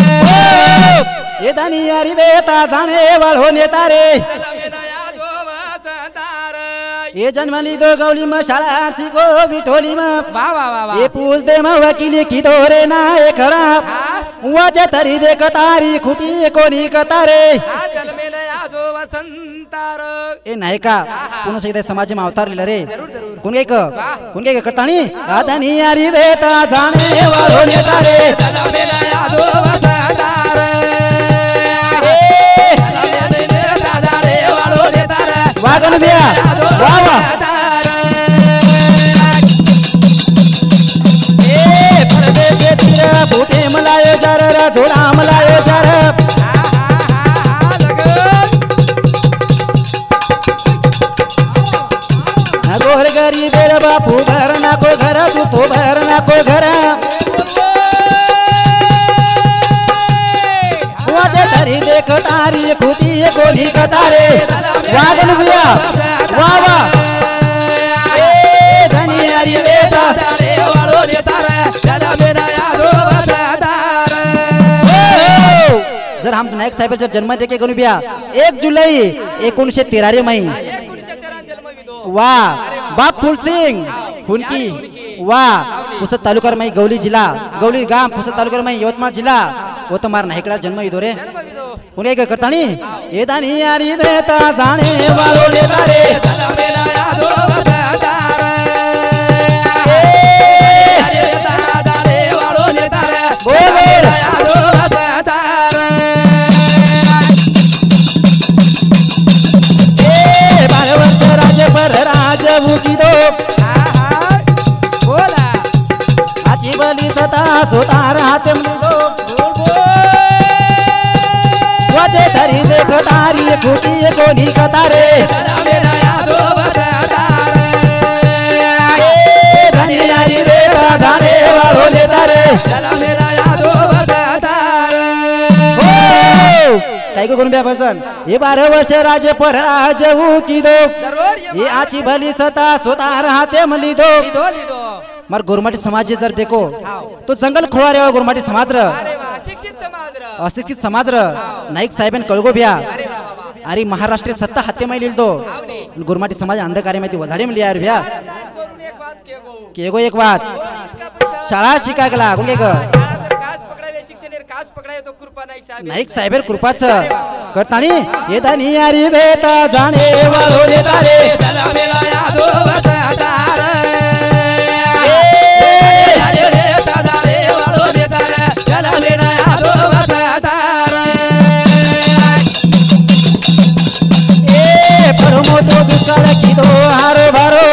S1: ए धनी यारी वेता जाणे वालो नेता रे
S2: चला मेरा याद बदता है
S1: ये जन्मली दो गौली में शाळा सी को बिटोली में
S2: वाह वाह वाह वाह
S1: ये पूछ दे मैं वकील की दोरे ना ए खरा वाचे तरी दे कतारी खुटी कोनी कतारे
S2: आ चल मेरा याद वसंतार
S1: ए नाही का पुन्हा सगळे समाज में अवतार लिहिलं रे
S2: जरूर जरूर
S1: कोण काय क कोण काय करतानी आदानी यारी वेता जाणे वालो नेता रे
S2: चला मेरा याद बदता है
S1: ए
S2: चला मेरा दादा रे वालो नेता रे
S1: वागन बिया वा वा ए परदे के तीर फुटे मलायो जर झोला मलायो जर गोर गरी बेर बापू घर ना को घर तू तो घर ना को घर वाजे धरी देख तारी खुदी गोली कतारे वागन बिया वा वा ए धनी यारी वेता जर हम नायक साहेब जर जन्म देखे करू बिया एक जुलै एकोणीसशे तेरा रे मई वा बाप फुल सिंग हुनकी वा पुसद तालुका मई गौली जिला गौली गाम पुसद तालुका मई यवतमाळ जिला वो तो मार नायकडा जन्म इदो रे पुणे काय करतानी ए दानी यारी वेता जाणे वालो नेता रे सुतार हाते मुंडो वाजे धरी देख तारी खुटी कोणी कतारे
S2: चला मेरा यादो बतातार
S1: धनी यारी रे धारे वालो देता रे
S2: चला मेरा यादो बतातार
S1: काय को गुणब्या भजन ये बारह वर्ष राजे पर राज हूँ की दो
S2: जरूर
S1: ये आची भली सता सुतार हाते मली दो
S2: लिदो लिदो
S1: मार गोरमाटी समाज जर देखो
S2: हाव
S1: तो जंगल खोळा रे गोरमाटी समाज र
S2: अरे वा शिक्षित समाज र
S1: अशिक्षित समाज र नाईक साहेबन कळगो भ्या
S2: अरे वा वा
S1: अरे महाराष्ट्र सत्ता हाते मै लिल दो
S2: आवडी
S1: गोरमाटी समाज अंधकारे मै वजाडे मिली यार भ्या
S2: करून एक बात केगो
S1: केगो एक बात शाळा शिका गेला गुंगे ग
S2: शाळा तर कास पकडावे शिक्षण कास पकडावे तो कृपा नाईक साहेब
S1: नाईक साहेबर कृपाच करतानी ये दानी यारी बेता जाणे वालो देता रे
S2: चला मेरा यादो बतातार अरे रे दादा रे वालो देतार चला मेरा यादो बतातार
S1: ए परमोतो दुष्काळ किदो हार भारो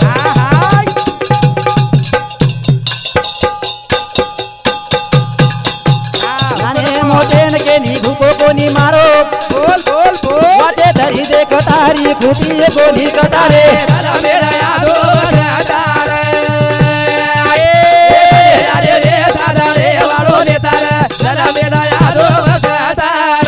S1: नाने मोठेन के नी घुको कोणी मारो
S2: बोल बोल बोल
S1: वाजे धरी देख तारी खुटी कोणी कतारे
S2: चला मेरा यादो बतातार अरे रे दादा रे वालो देतार चला मेरा यादो बतातार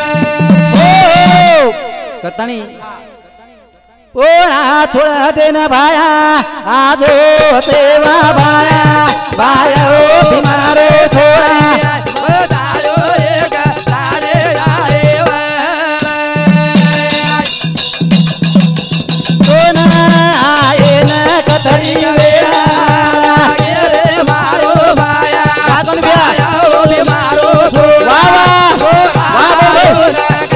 S1: करतानी ओ ना छोड़ देना भाया आजो तेवा भाया भाया ओ बीमारे थोड़ा
S2: बतायो एक तारे रे
S1: ओ ना आए न कतरी वेला
S2: रे मारो भाया
S1: कागन बिया
S2: ओ बीमारो
S1: वाह वाह वाह बोलो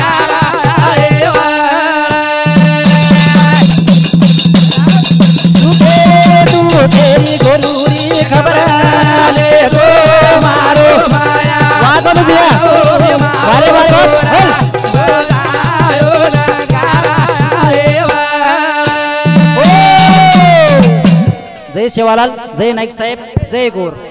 S1: तेरी गोरूरी खबर ले दो मारो वादन बिया बारे बारे जय सेवालाल जय नाईक साहेब जय गोर